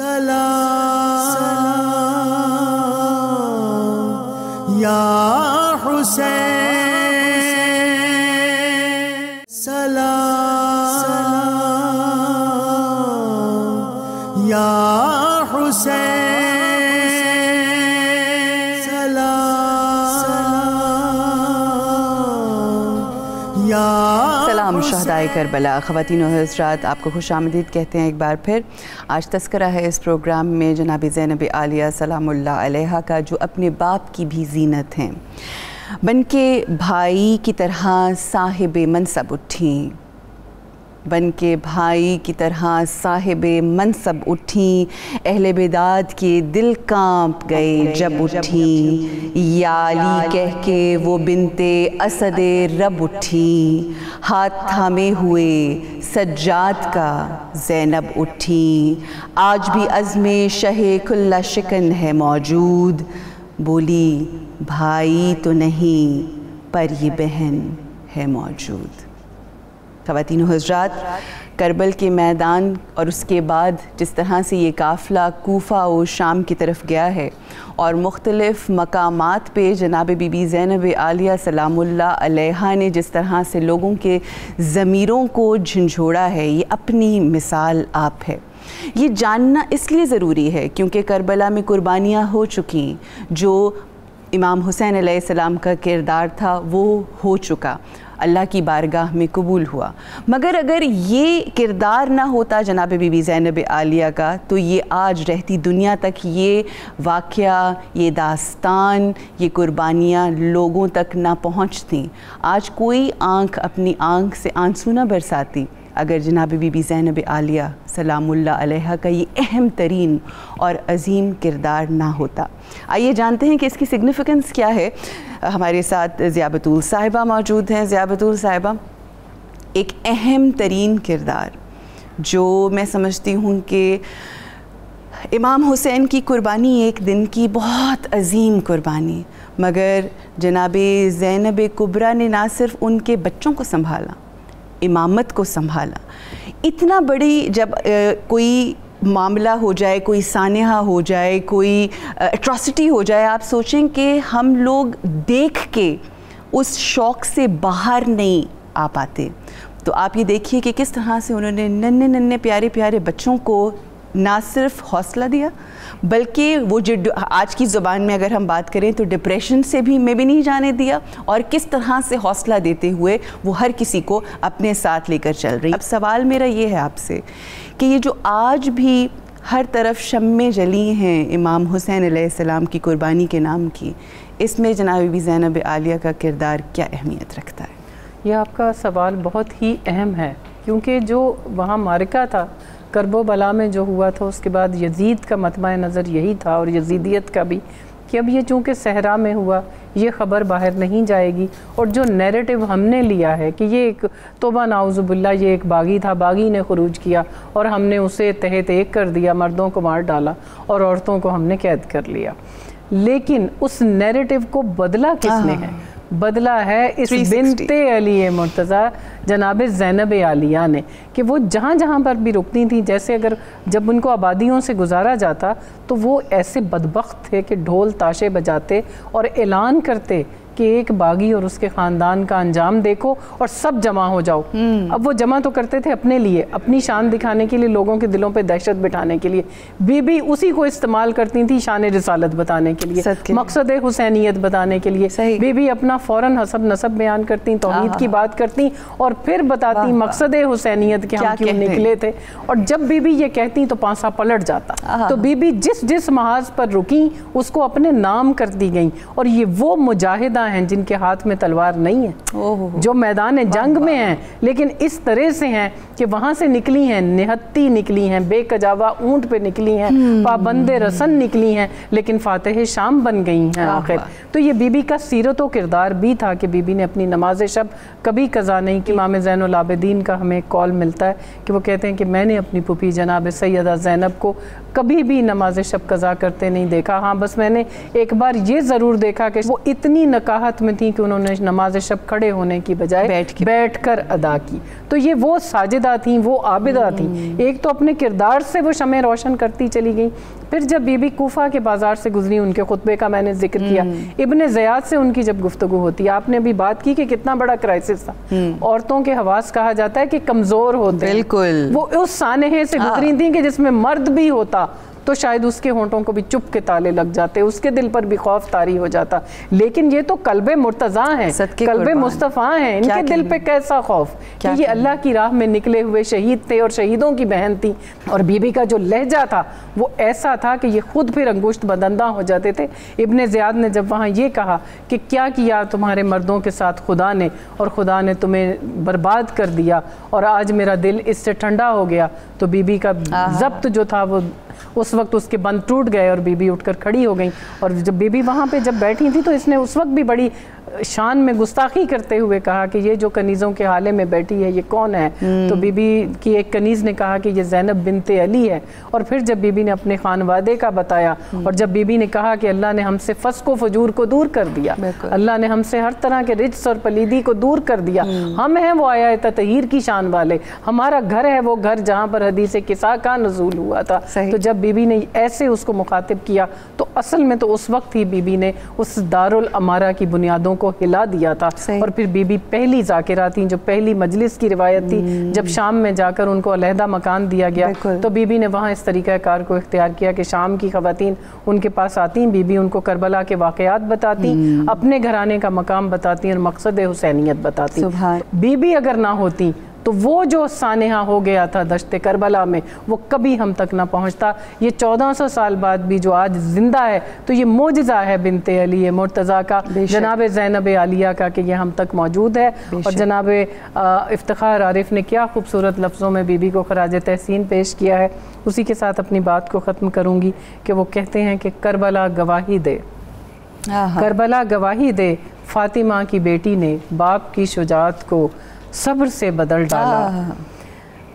سلام یا حسین, سلام یا حسین, سلام شہدائے کربلا. خواتین و حضرات آپ کو خوش آمدید کہتے ہیں ایک بار پھر. آج تذکرہ ہے اس پروگرام میں جناب زینب عالیہ سلام اللہ علیہ کا جو اپنے باپ کی بھی زینت ہیں, بن کے بھائی کی طرح صاحب منصب اٹھیں, بن کے بھائی کی طرح صاحب منصب اٹھیں, اہل بیداد کے دل کانپ گئے جب اٹھیں, یا علی کہہ کے وہ بنت اسد رب اٹھیں, ہاتھ تھامے ہوئے سجاد کا زینب اٹھیں, آج بھی عزم شہ کھلا شکن ہے موجود, بولی بھائی تو نہیں پر یہ بہن ہے موجود. خواتین و حضرات کربل کے میدان اور اس کے بعد جس طرح سے یہ قافلہ کوفہ و شام کی طرف گیا ہے اور مختلف مقامات پہ جناب بی بی زینب عالیہ سلام اللہ علیہ نے جس طرح سے لوگوں کے ضمیروں کو جھنجھوڑا ہے, یہ اپنی مثال آپ ہے. یہ جاننا اس لیے ضروری ہے کیونکہ کربلا میں قربانیاں ہو چکیں, جو امام حسین علیہ السلام کا کردار تھا وہ ہو چکا, اللہ کی بارگاہ میں قبول ہوا. مگر اگر یہ کردار نہ ہوتا جناب بی بی زینب عالیہ کا تو یہ آج رہتی دنیا تک یہ واقعہ, یہ داستان, یہ قربانیاں لوگوں تک نہ پہنچتیں. آج کوئی آنکھ اپنی آنکھ سے آنسو نہ برساتی اگر جناب بی بی زینب عالیہ سلام اللہ علیہ کا یہ اہم ترین اور عظیم کردار نہ ہوتا. آئیے جانتے ہیں کہ اس کی سگنیفیکنس کیا ہے. ہمارے ساتھ ضیاء بطول صاحبہ موجود ہیں. ضیاء بطول صاحبہ, ایک اہم ترین کردار جو میں سمجھتی ہوں کہ امام حسین کی قربانی ایک دن کی بہت عظیم قربانی, مگر جناب زینب کبریٰ نے نہ صرف ان کے بچوں کو سنبھالا, امامت کو سنبھالا. اتنا بڑی جب کوئی معاملہ ہو جائے, کوئی سانحہ ہو جائے, کوئی اٹراسٹی ہو جائے, آپ سوچیں کہ ہم لوگ دیکھ کے اس شوق سے باہر نہیں آ پاتے. تو آپ یہ دیکھیے کہ کس طرح سے انہوں نے ننے ننے پیارے پیارے بچوں کو نہ صرف حوصلہ دیا بلکہ وہ جو آج کی زبان میں اگر ہم بات کریں تو ڈپریشن سے بھی میں بھی نہیں جانے دیا, اور کس طرح سے حوصلہ دیتے ہوئے وہ ہر کسی کو اپنے ساتھ لے کر چل رہی. اب سوال میرا یہ ہے آپ سے کہ یہ جو آج بھی ہر طرف شمیں جلی ہیں امام حسین علیہ السلام کی قربانی کے نام کی, اس میں جناب بی بی زینب عالیہ کا کردار کیا اہمیت رکھتا ہے؟ یہ آپ کا سوال بہت ہی اہم ہے, کیونکہ جو وہاں معرکہ تھا کرب و بلا میں جو ہوا تھا, اس کے بعد یزید کا مطمع نظر یہی تھا اور یزیدیت کا بھی کہ اب یہ چونکہ صحرا میں ہوا, یہ خبر باہر نہیں جائے گی. اور جو نیریٹو ہم نے لیا ہے کہ یہ ایک توبہ نعوذ باللہ, یہ ایک باغی تھا, باغی نے خروج کیا اور ہم نے اسے تحت ایک کر دیا, مردوں کو مار ڈالا اور عورتوں کو ہم نے قید کر لیا. لیکن اس نیریٹو کو بدلا کس نے ہے؟ بدلا ہے اس بنت علی مرتضیٰ جناب زینب عالیہ نے, کہ وہ جہاں جہاں پر بھی رکتی تھیں, جیسے اگر جب ان کو آبادیوں سے گزارا جاتا تو وہ ایسے بدبخت تھے کہ ڈھول تاشے بجاتے اور اعلان کرتے کہ ایک باغی اور اس کے خاندان کا انجام دیکھو اور سب جمع ہو جاؤ. اب وہ جمع تو کرتے تھے اپنے لیے, اپنی شان دکھانے کے لیے, لوگوں کے دلوں پہ دہشت بٹھانے کے لیے. بی بی اسی کو استعمال کرتی تھی شان رسالت بتانے کے لیے, مقصد حسینیت بتانے کے لیے. بی بی اپنا فوراً حسب نسب بیان کرتی, توحید کی بات کرتی اور پھر بتاتی مقصد حسینیت کے ہم کیوں نکلے تھے. اور جب بی بی یہ کہتی تو پانسا پلٹ جاتا. تو بی بی جس جس محاذ پر رکی اس کو اپنے نام کر دی گئیں. اور یہ وہ مجاہدہ ہیں جن کے ہاتھ میں تلوار نہیں ہے, جو میدان جنگ میں ہیں لیکن اس طرح سے ہیں کہ وہاں سے نکلی ہیں, نہتی نکلی ہیں, بے کجاوا اونٹ پہ نکلی ہیں, پابند رسن نکلی ہیں, لیکن فاتح شام بن گئی ہیں آخر. تو یہ بی بی کا سیرت و کردار بھی تھا کہ بی بی نے اپنی نماز شب کبھی قضا نہیں کی. امام زین العابدین کا ہمیں کال ملتا ہے کہ وہ کہتے ہیں کہ میں نے اپنی پھوپھی جناب سیدہ زینب کو کبھی بھی نماز شب قضا کرتے نہیں دیکھا. ہاں بس میں نے ایک بار یہ ضرور دیکھا کہ وہ اتنی نکاحت میں تھی کہ انہوں نے نماز شب کھڑے ہونے کی بجائے بیٹھ, بیٹھ کر ادا کی. تو یہ وہ ساجدہ تھیں, وہ عابدہ تھیں. ایک تو اپنے کردار سے وہ شمع روشن کرتی چلی گئیں. پھر جب بی بی کوفہ کے بازار سے گزری, ان کے خطبے کا میں نے ذکر کیا, ابن زیاد سے ان کی جب گفتگو ہوتی ہے, آپ نے بھی بات کی کہ کتنا بڑا کرائسس تھا. عورتوں کے حواس کہا جاتا ہے کہ کمزور ہوتے ہیں, بالکل وہ اس سانحے سے گزری تھیں کہ جس میں مرد بھی ہوتا تو شاید اس کے ہونٹوں کو بھی چپ کے تالے لگ جاتے, اس کے دل پر بھی خوف طاری ہو جاتا. لیکن یہ تو قلب مرتضیٰ ہیں, قلب مصطفیٰ ہیں, ان کے دل پہ کیسا خوف کہ یہ اللہ کی راہ میں نکلے ہوئے شہید تھے اور شہیدوں کی بہن تھی. اور بی بی کا جو لہجہ تھا وہ ایسا تھا کہ یہ خود پھر انگشت بدندہ ہو جاتے تھے. ابن زیاد نے جب وہاں یہ کہا کہ کیا کیا تمہارے مردوں کے ساتھ خدا نے, اور خدا نے تمہیں برباد کر دیا اور آج میرا دل اس سے ٹھنڈا ہو گیا, تو بی بی کا ضبط جو تھا وہ اس وقت اس کے بند ٹوٹ گئے اور بی بی اٹھ کر کھڑی ہو گئیں. اور جب بی بی وہاں پہ جب بیٹھی تھی تو اس نے اس وقت بھی بڑی شان میں گستاخی کرتے ہوئے کہا کہ یہ جو کنیزوں کے حالے میں بیٹھی ہے یہ کون ہے؟ تو بی بی کی ایک کنیز نے کہا کہ یہ زینب بنت علی ہے. اور پھر جب بی بی نے اپنے خانوادے کا بتایا, اور جب بی بی نے کہا کہ اللہ نے ہم سے فسق و فجور کو دور کر دیا, اللہ نے ہم سے ہر طرح کے رجس اور پلیدی کو دور کر دیا, ہم ہیں وہ آیا تطہیر کی شان والے, ہمارا گھر ہے وہ گھر جہاں پر حدیث کسا کا نزول ہوا تھا. تو جب بی بی نے ایسے اس کو مخاطب کیا تو اصل میں تو اس وقت ہی بی بی نے اس دارالامارہ کی بنیادوں کو ہلا دیا تھا. اور پھر بی بی پہلی ذاکرہ تھیں, جو پہلی مجلس کی روایت تھی, جب شام میں جا کر ان کو علیحدہ مکان دیا گیا تو بی بی نے وہاں اس طریقہ کار کو اختیار کیا کہ شام کی خواتین ان کے پاس آتی, بی بی ان کو کربلا کے واقعات بتاتی, اپنے گھرانے کا مقام بتاتی اور مقصد حسینیت بتاتی. بی بی اگر نہ ہوتی تو وہ جو سانحہ ہو گیا تھا دشت کربلا میں وہ کبھی ہم تک نہ پہنچتا. یہ چودہ سو سال بعد بھی جو آج زندہ ہے تو یہ معجزہ ہے بنت علی مرتضیٰ کا, جناب زینب عالیہ کا, کہ یہ ہم تک موجود ہے. اور جناب افتخار عارف نے کیا خوبصورت لفظوں میں بی بی کو خراج تحسین پیش کیا ہے. اسی کے ساتھ اپنی بات کو ختم کروں گی کہ وہ کہتے ہیں کہ کربلا گواہی دے, کربلا گواہی دے, فاطمہ کی بیٹی نے باپ کی شجاعت کو صبر سے بدل ڈالا.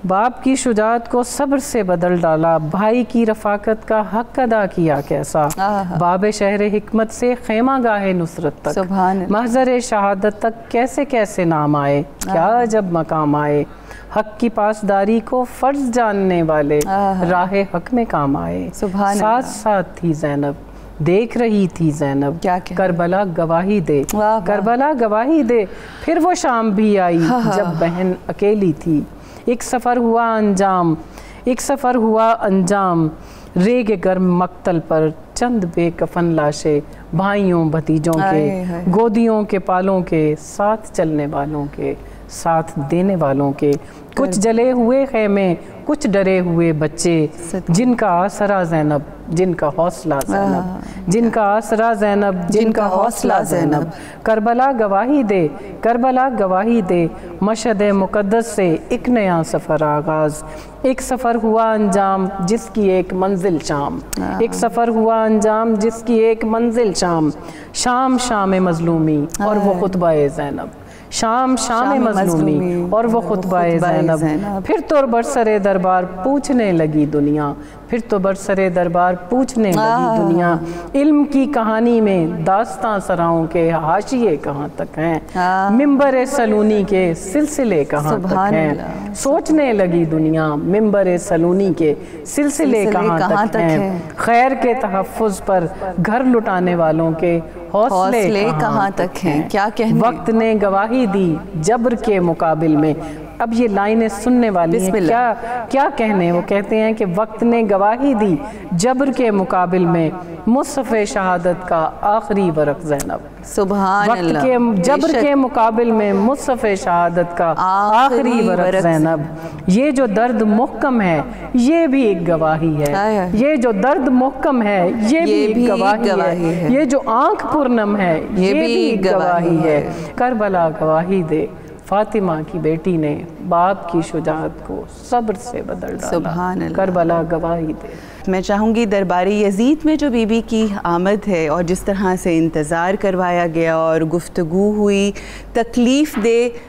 باپ کی شجاعت کو صبر سے بدل ڈالا، بھائی کی رفاقت کا حق ادا کیا کیسا، باب شہر حکمت سے خیمہ گاہ نصرت تک، محضر شہادت تک کیسے کیسے نام آئے، کیا عجب مقام آئے، حق کی پاسداری کو فرض جاننے والے راہ حق میں کام آئے، ساتھ ساتھ تھی زینب دیکھ رہی تھی زینب، کربلا گواہی دے، کربلا گواہی دے، پھر وہ شام بھی آئی جب بہن اکیلی تھی، ایک سفر ہوا انجام، ایک سفر ہوا انجام، ریگ گرم مقتل پر چند بے کفن لاشیں، بھائیوں بھتیجوں کے، گودیوں کے پالوں کے، ساتھ چلنے والوں کے، ساتھ دینے والوں کے، کچھ جلے ہوئے خیمے، کچھ ڈرے ہوئے بچے، جن کا آسرا زینب، جن کا حوصلہ زینب، جن کا آسرا زینب، جن کا حوصلہ زینب، کربلا گواہی دے، کربلا گواہی دے، مشہد مقدس سے ایک نیا سفر آغاز، ایک سفر ہوا انجام جس کی ایک منزل شام، ایک سفر ہوا انجام جس کی ایک منزل شام، شام شام مظلومی اور وہ خطبہ زینب، شام شام مظلومی اور وہ خطبہ زینب، پھر تو برسر دربار پوچھنے لگی دنیا، پھر تو برسر دربار پوچھنے لگی دنیا، علم کی کہانی میں داستان سراؤں کے حاشیے کہاں تک ہیں، ممبر سلونی کے سلسلے کہاں تک ہیں، سوچنے لگی دنیا ممبر سلونی کے سلسلے کہاں تک ہیں، خیر کے تحفظ پر گھر لٹانے والوں کے حوصلے کہاں تک ہیں، کیا کہنے، وقت نے گواہی دی جبر کے مقابل میں، اب یہ لائنیں سننے والی ہیں، کیا کیا کہنے، وہ کہتے ہیں کہ وقت نے گواہی دی جبر کے مقابل میں، مصحف شہادت کا آخری ورق زینب، سبحان اللہ، وقت کے جبر کے مقابل میں مصحف شہادت کا آخری ورق زینب، یہ جو درد محکم ہے یہ بھی ایک گواہی ہے، یہ جو درد محکم ہے یہ بھی ایک گواہی ہے، یہ جو آنکھ پرنم ہے یہ بھی ایک گواہی ہے، کربلا گواہی دے، فاطمہ کی بیٹی نے باپ کی شجاعت کو صبر سے بدل ڈالا، کربلا گواہی دے۔ میں چاہوں گی درباری یزید میں جو بی بی کی آمد ہے اور جس طرح سے انتظار کروایا گیا اور گفتگو ہوئی، تکلیف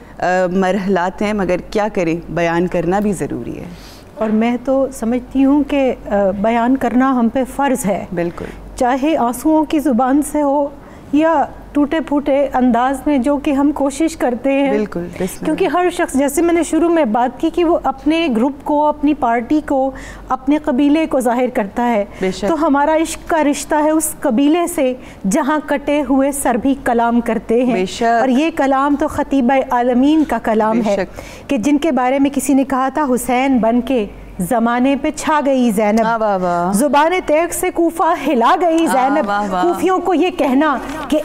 دہ مرحلات ہیں، مگر کیا کریں، بیان کرنا بھی ضروری ہے، اور میں تو سمجھتی ہوں کہ بیان کرنا ہم پہ فرض ہے، بالکل، چاہے آنسوؤں کی زبان سے ہو یا ٹوٹے پھوٹے انداز میں جو کہ ہم کوشش کرتے ہیں، بالکل، کیونکہ ہر شخص، جیسے میں نے شروع میں بات کی کہ وہ اپنے گروپ کو، اپنی پارٹی کو، اپنے قبیلے کو ظاہر کرتا ہے، تو ہمارا عشق کا رشتہ ہے اس قبیلے سے جہاں کٹے ہوئے سر بھی کلام کرتے ہیں، اور یہ کلام تو خطیبہ عالمین کا کلام ہے کہ جن کے بارے میں کسی نے کہا تھا حسین بن کے زمانے پہ چھا گئی زینب، زبان تیغ سے کوفہ ہلا گئی زینب، کوفیوں کو یہ کہنا کہ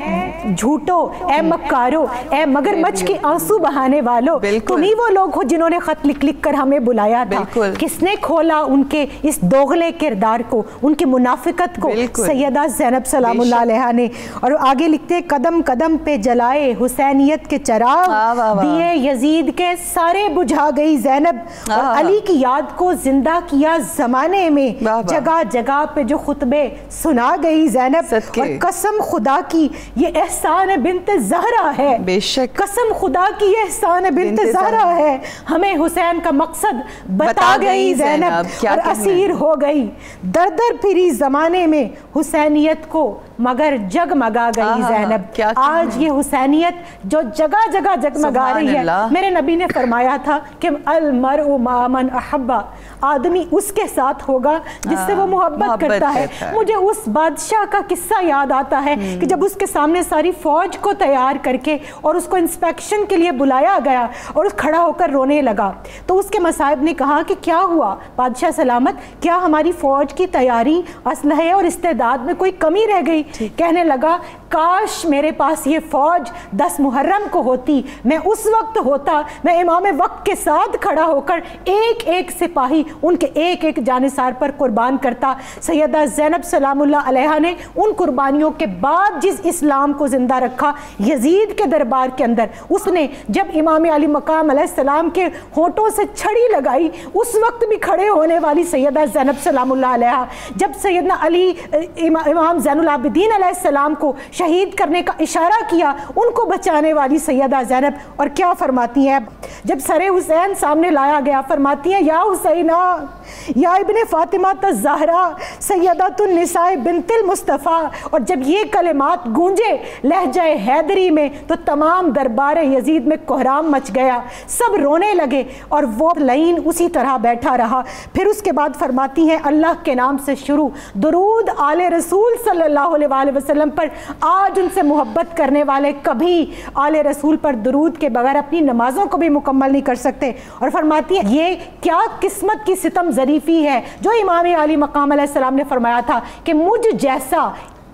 اے جھوٹو، اے مکارو، اے مگرمچھ کے آنسو بہانے والو، تم ہی وہ لوگ ہو جنہوں نے خط لکھ لکھ کر ہمیں بلایا تھا، کس نے کھولا ان کے اس دوغلے کردار کو، ان کی منافقت کو، سیدہ زینب سلام اللہ علیہا نے۔ اور آگے لکھتے، قدم قدم پہ جلائے حسینیت کے چراغ، دیے یزید کے سارے بجھا گئی زینب، اور علی کی یاد کو زندہ کیا زمانے میں، جگہ جگہ پہ جو خطبے سنا گئی زینب، اور قسم خدا کی یہ احسان بنت زہرا ہے، بے شک قسم خدا کی یہ احسان بنت زہرا ہے، ہمیں حسین کا مقصد بتا گئی زینب، اور اسیر ہو گئی، در در پھری زمانے میں حسینیت کو مگر جگمگا گئی زینب۔ آج یہ حسینیت جو جگہ جگہ جگمگا رہی ہے، میرے نبی نے فرمایا تھا کہ المرء مع من احب، آدمی اس کے ساتھ ہوگا جس سے وہ محبت کرتا ہے۔ مجھے اس بادشاہ کا قصہ یاد آتا ہے کہ جب اس کے سامنے ساری فوج کو تیار کر کے اور اس کو انسپیکشن کے لیے بلایا گیا اور اس کھڑا ہو کر رونے لگا، تو اس کے مصاحب نے کہا کہ کیا ہوا بادشاہ سلامت، کیا ہماری فوج کی تیاری، اسلحے اور استعداد میں کوئی کمی رہ گئی؟ کہنے لگا کاش میرے پاس یہ فوج دس محرم کو ہوتی، میں اس وقت ہوتا، میں امام وقت کے ساتھ کھڑا ہو کر ایک ایک سپاہی ان کے ایک ایک جانثار پر قربان کرتا۔ سیدہ زینب سلام اللہ علیہا نے ان قربانیوں کے بعد جس اسلام کو زندہ رکھا یزید کے دربار کے اندر، اس نے جب امام علی مقام علیہ السلام کے ہونٹوں سے چھڑی لگائی، اس وقت بھی کھڑے ہونے والی سیدہ زینب سلام اللہ علیہا، جب سیدنا علی امام زین العابدین علیہ السلام کو شہید کرنے کا اشارہ کیا ان کو بچانے والی سیدہ زینب. اور کیا فرماتی ہیں جب سر حسین سامنے لایا گیا؟ فرماتی ہیں یا حسینہ یا ابن فاطمہ الزہرا سیدۃ النساء بنت المصطفیٰ. اور جب یہ کلمات گونجے لہجہ حیدری میں تو تمام دربار یزید میں کوہرام مچ گیا، سب رونے لگے اور وہ لعین اسی طرح بیٹھا رہا. پھر اس کے بعد فرماتی ہیں اللہ کے نام سے شروع، درود آل رسول صلی اللہ علیہ وآلہ وسلم پر. آج ان سے محبت کرنے والے کبھی آل رسول پر درود کے بغیر اپنی نمازوں کو بھی مکمل نہیں کر سکتے. اور فرماتی ہے یہ کیا قسمت کی ستم ظریفی ہے جو امام علی مقام علیہ السلام نے فرمایا تھا کہ مجھ جیسا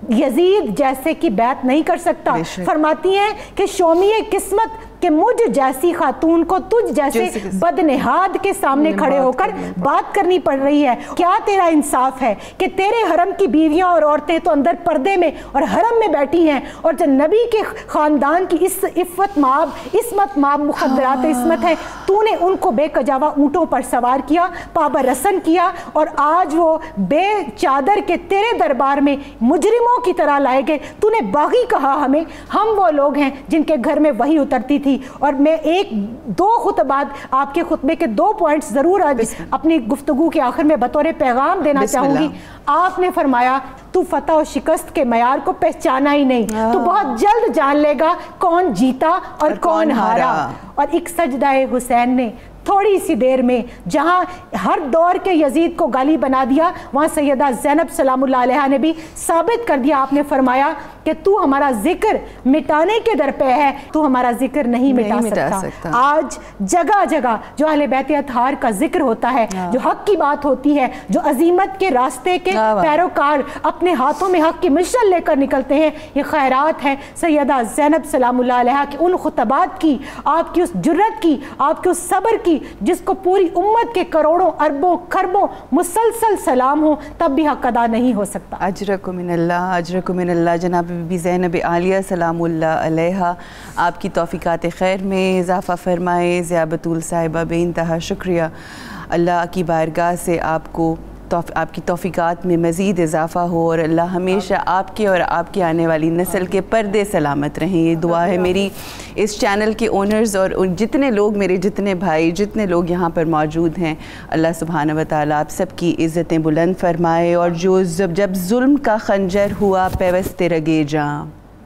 یزید جیسے کی بیعت نہیں کر سکتا. فرماتی ہیں کہ شومی قسمت کہ مجھ جیسی خاتون کو تجھ جیسے بدنہاد کے سامنے کھڑے ہو کر بات کرنی پڑ رہی ہے. کیا تیرا انصاف ہے کہ تیرے حرم کی بیویاں اور عورتیں تو اندر پردے میں اور حرم میں بیٹھی ہیں، اور جو نبی کے خاندان کی اس عفت ماب عصمت ماب مخدرات عصمت ہے، تو نے ان کو بے کجاوا اونٹوں پر سوار کیا، پابا رسن کیا، اور آج وہ بے چادر کے تیرے دربار میں مجرموں کی طرح لائے گئے. تو نے باغی کہا ہمیں، ہم وہ لوگ ہیں جن کے گھر میں وحی اترتی تھی. اور میں ایک دو خطبات آپ کے خطبے کے دو پوائنٹس ضرور آج اپنی گفتگو کے آخر میں بطور پیغام دینا چاہوں گی. آپ نے فرمایا تو فتح و شکست کے معیار کو پہچانا ہی نہیں، تو بہت جلد جان لے گا کون جیتا اور کون ہارا. اور ایک سجدہ حسین نے تھوڑی سی دیر میں جہاں ہر دور کے یزید کو گالی بنا دیا، وہاں سیدہ زینب سلام اللہ علیہ نے بھی ثابت کر دیا. آپ نے فرمایا کہ تو ہمارا ذکر مٹانے کے در پہ ہے، تو ہمارا ذکر نہیں مٹا سکتا, سکتا. آج جگہ جگہ جو اہل بیت اطہار کا ذکر ہوتا ہے، جو حق کی بات ہوتی ہے، جو عظیمت کے راستے کے پیروکار اپنے ہاتھوں میں حق کی مشعل لے کر نکلتے ہیں، یہ خیرات ہے سیدہ زینب سلام اللہ علیہ کے ان خطبات کی، آپ کی اس جرت کی، آپ کے اس صبر کی، جس کو پوری امت کے کروڑوں اربوں خربوں مسلسل سلام ہو تب بھی حق ادا نہیں ہو سکتا. اجرکم من اللہ، اجرکم من اللہ. جناب بی بی زینب عالیہ سلام اللہ علیہ آپ کی توفیقات خیر میں اضافہ فرمائے. ضیاء بطول صاحبہ بے انتہا شکریہ. اللہ کی بارگاہ سے آپ کو آپ کی توفیقات میں مزید اضافہ ہو، اور اللہ ہمیشہ آپ کے اور آپ کی آنے والی نسل کے پردے سلامت رہیں. یہ دعا ہے میری اس چینل کے اونرز اور جتنے لوگ میرے جتنے بھائی جتنے لوگ یہاں پر موجود ہیں. اللہ سبحانہ و تعالیٰ آپ سب کی عزتیں بلند فرمائے. اور جو جب ظلم کا خنجر ہوا پیوست رگے جاں،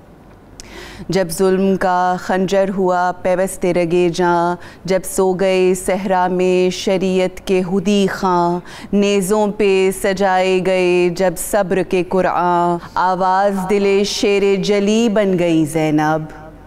جب ظلم کا خنجر ہوا پیوست رگے جاں، جب سو گئے صحرا میں شریعت کے ہدی خاں، نیزوں پہ سجائے گئے جب صبر کے قرآن، آواز دل شیر جلی بن گئی زینب،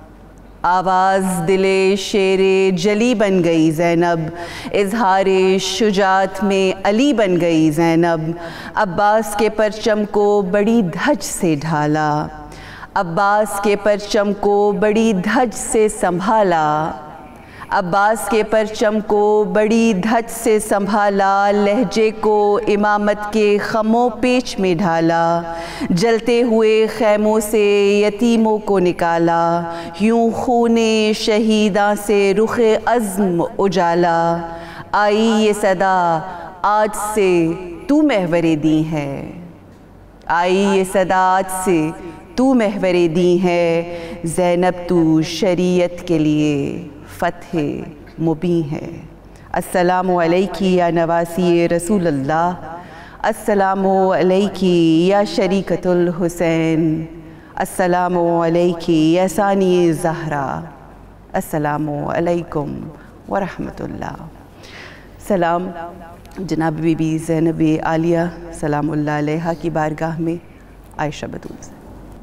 آواز دل شیر جلی بن گئی زینب، اظہار شجاعت میں علی بن گئی زینب. عباس کے پرچم کو بڑی دھج سے ڈھالا، عباس کے پرچم کو بڑی دھج سے سنبھالا، عباس کے پرچم کو بڑی دھج سے سنبھالا، لہجے کو امامت کے خموں پیچ میں ڈھالا، جلتے ہوئے خیموں سے یتیموں کو نکالا، یوں خون شہیداں سے رخ عزم اجالا. آئی یہ صدا آج سے تو محور دی ہے، آئی یہ صدا آج سے تو محور دی ہے، زینب تو شریعت کے لیے فتح مبین ہے. السلام علیکی یا نواسی رسول اللہ، السلام علیکی یا شریکت الحسین، السلام علیکی یا ثانی زہرا، السلام علیکم ورحمۃ اللہ. سلام جناب بی بی زینب عالیہ سلام اللہ علیہ کی بارگاہ میں عائشہ بطول سے.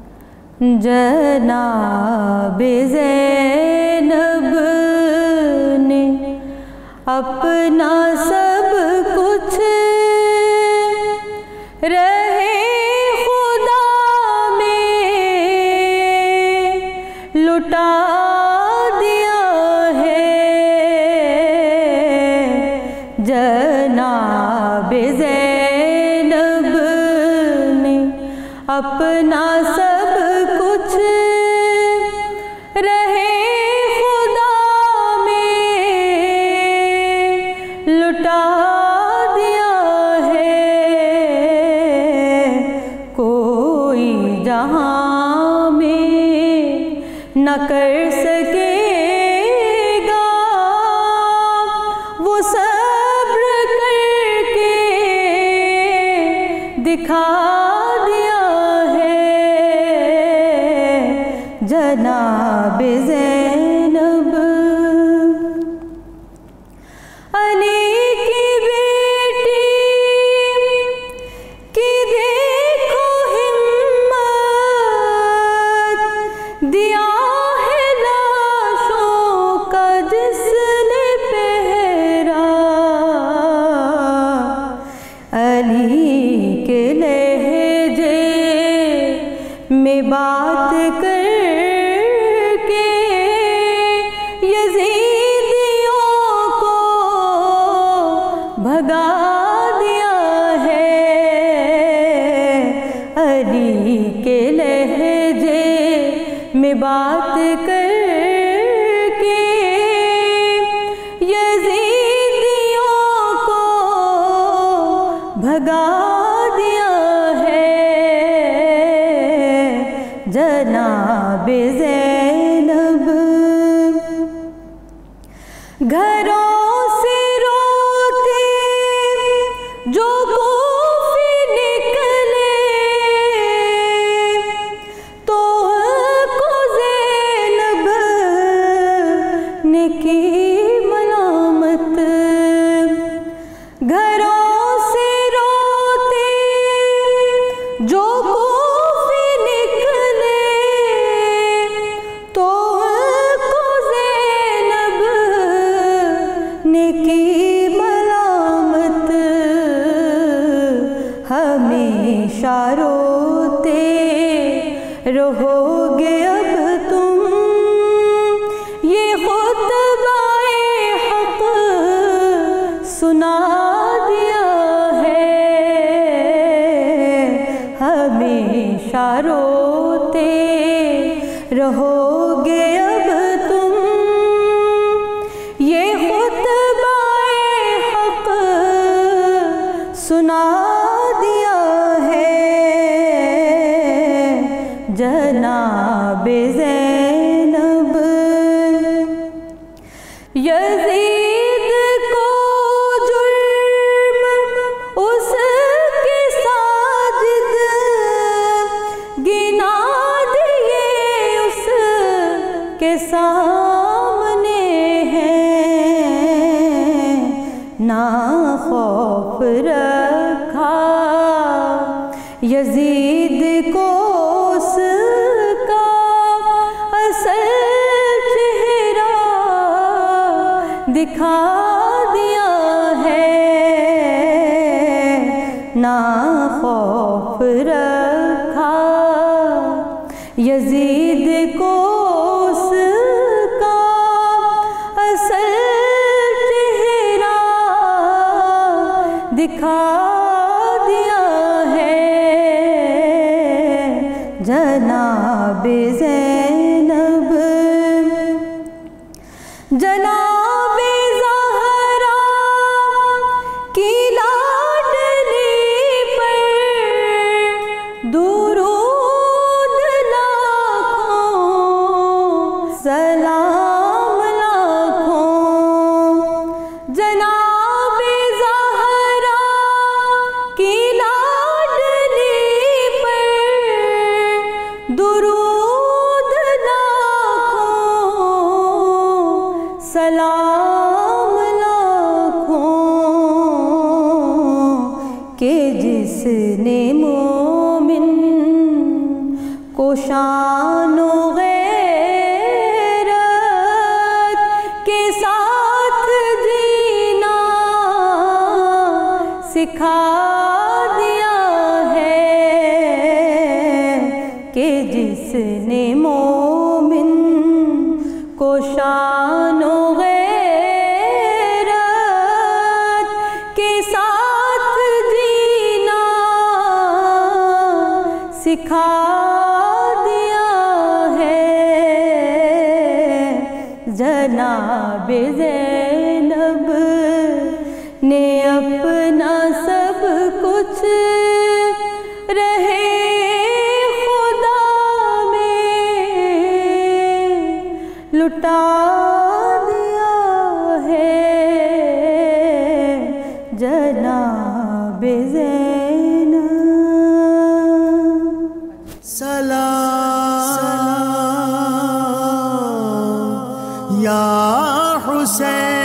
جناب زینب نے اپنا سب کچھ رہے خدا میں لٹا دیا ہے. جناب زینب نے اپنا سب کچھ رہے خدا میں لٹا دیا ہے. کوئی جہاں میں نہ کر سکے گا، وہ صبر کر کے دکھا دیا ہے جناب زینب۔ علی کی بیٹی کی دیکھو ہمت، دیا ہے لاشوں کا جس نے پہرا، علی کے لہجے میں بات کر کے یزیدیوں کو بھگا دیا ہے، علی کے لہجے میں بات کر کے یزیدیوں کو بھگا دیا ہے جناب زینب۔ گھروں سے روتے جو کوفی نکلے تو ان کو زینب نے کی ملامت، گھروں سے روتے جو کوفی نکلے تو ان کو زینب نے کی ملامت، ہمیشہ روتے رہو گے اب تم، یہ خطبہ حق سنا دیا ہے، ہمیشہ روتے رہو گے اب تم، یہ خطبہ حق سنا دیا ہے جناب زینب۔ یزید کو جرم اس کے ساجد گنا دیے اس کے سامنے ہیں، نہ خوف رکھا یزید کو اس کا اصل چہرہ دکھا دیا ہے، نہ خوف رکھا یزید کو اس کا اصل چہرہ دکھا دیا ہے جناب زینب۔ جناب زہرا کی لاڈلی پر درود لاکھوں سلام لاکھوں، جناب زہرا کی لاڈلی پر درود لاکھوں سلام لاکھوں، کہ جس نے مومن کو شان و غیرت کے ساتھ جینا سکھا دیا ہے، کہ جس نے مومن کو شان و غیرت کے ساتھ جینا سکھا دیا ہے جناب زینب نے اپنا سب کچھ رہے خدا میں لٹا دیا ہے جناب زینب. سلام یا حسین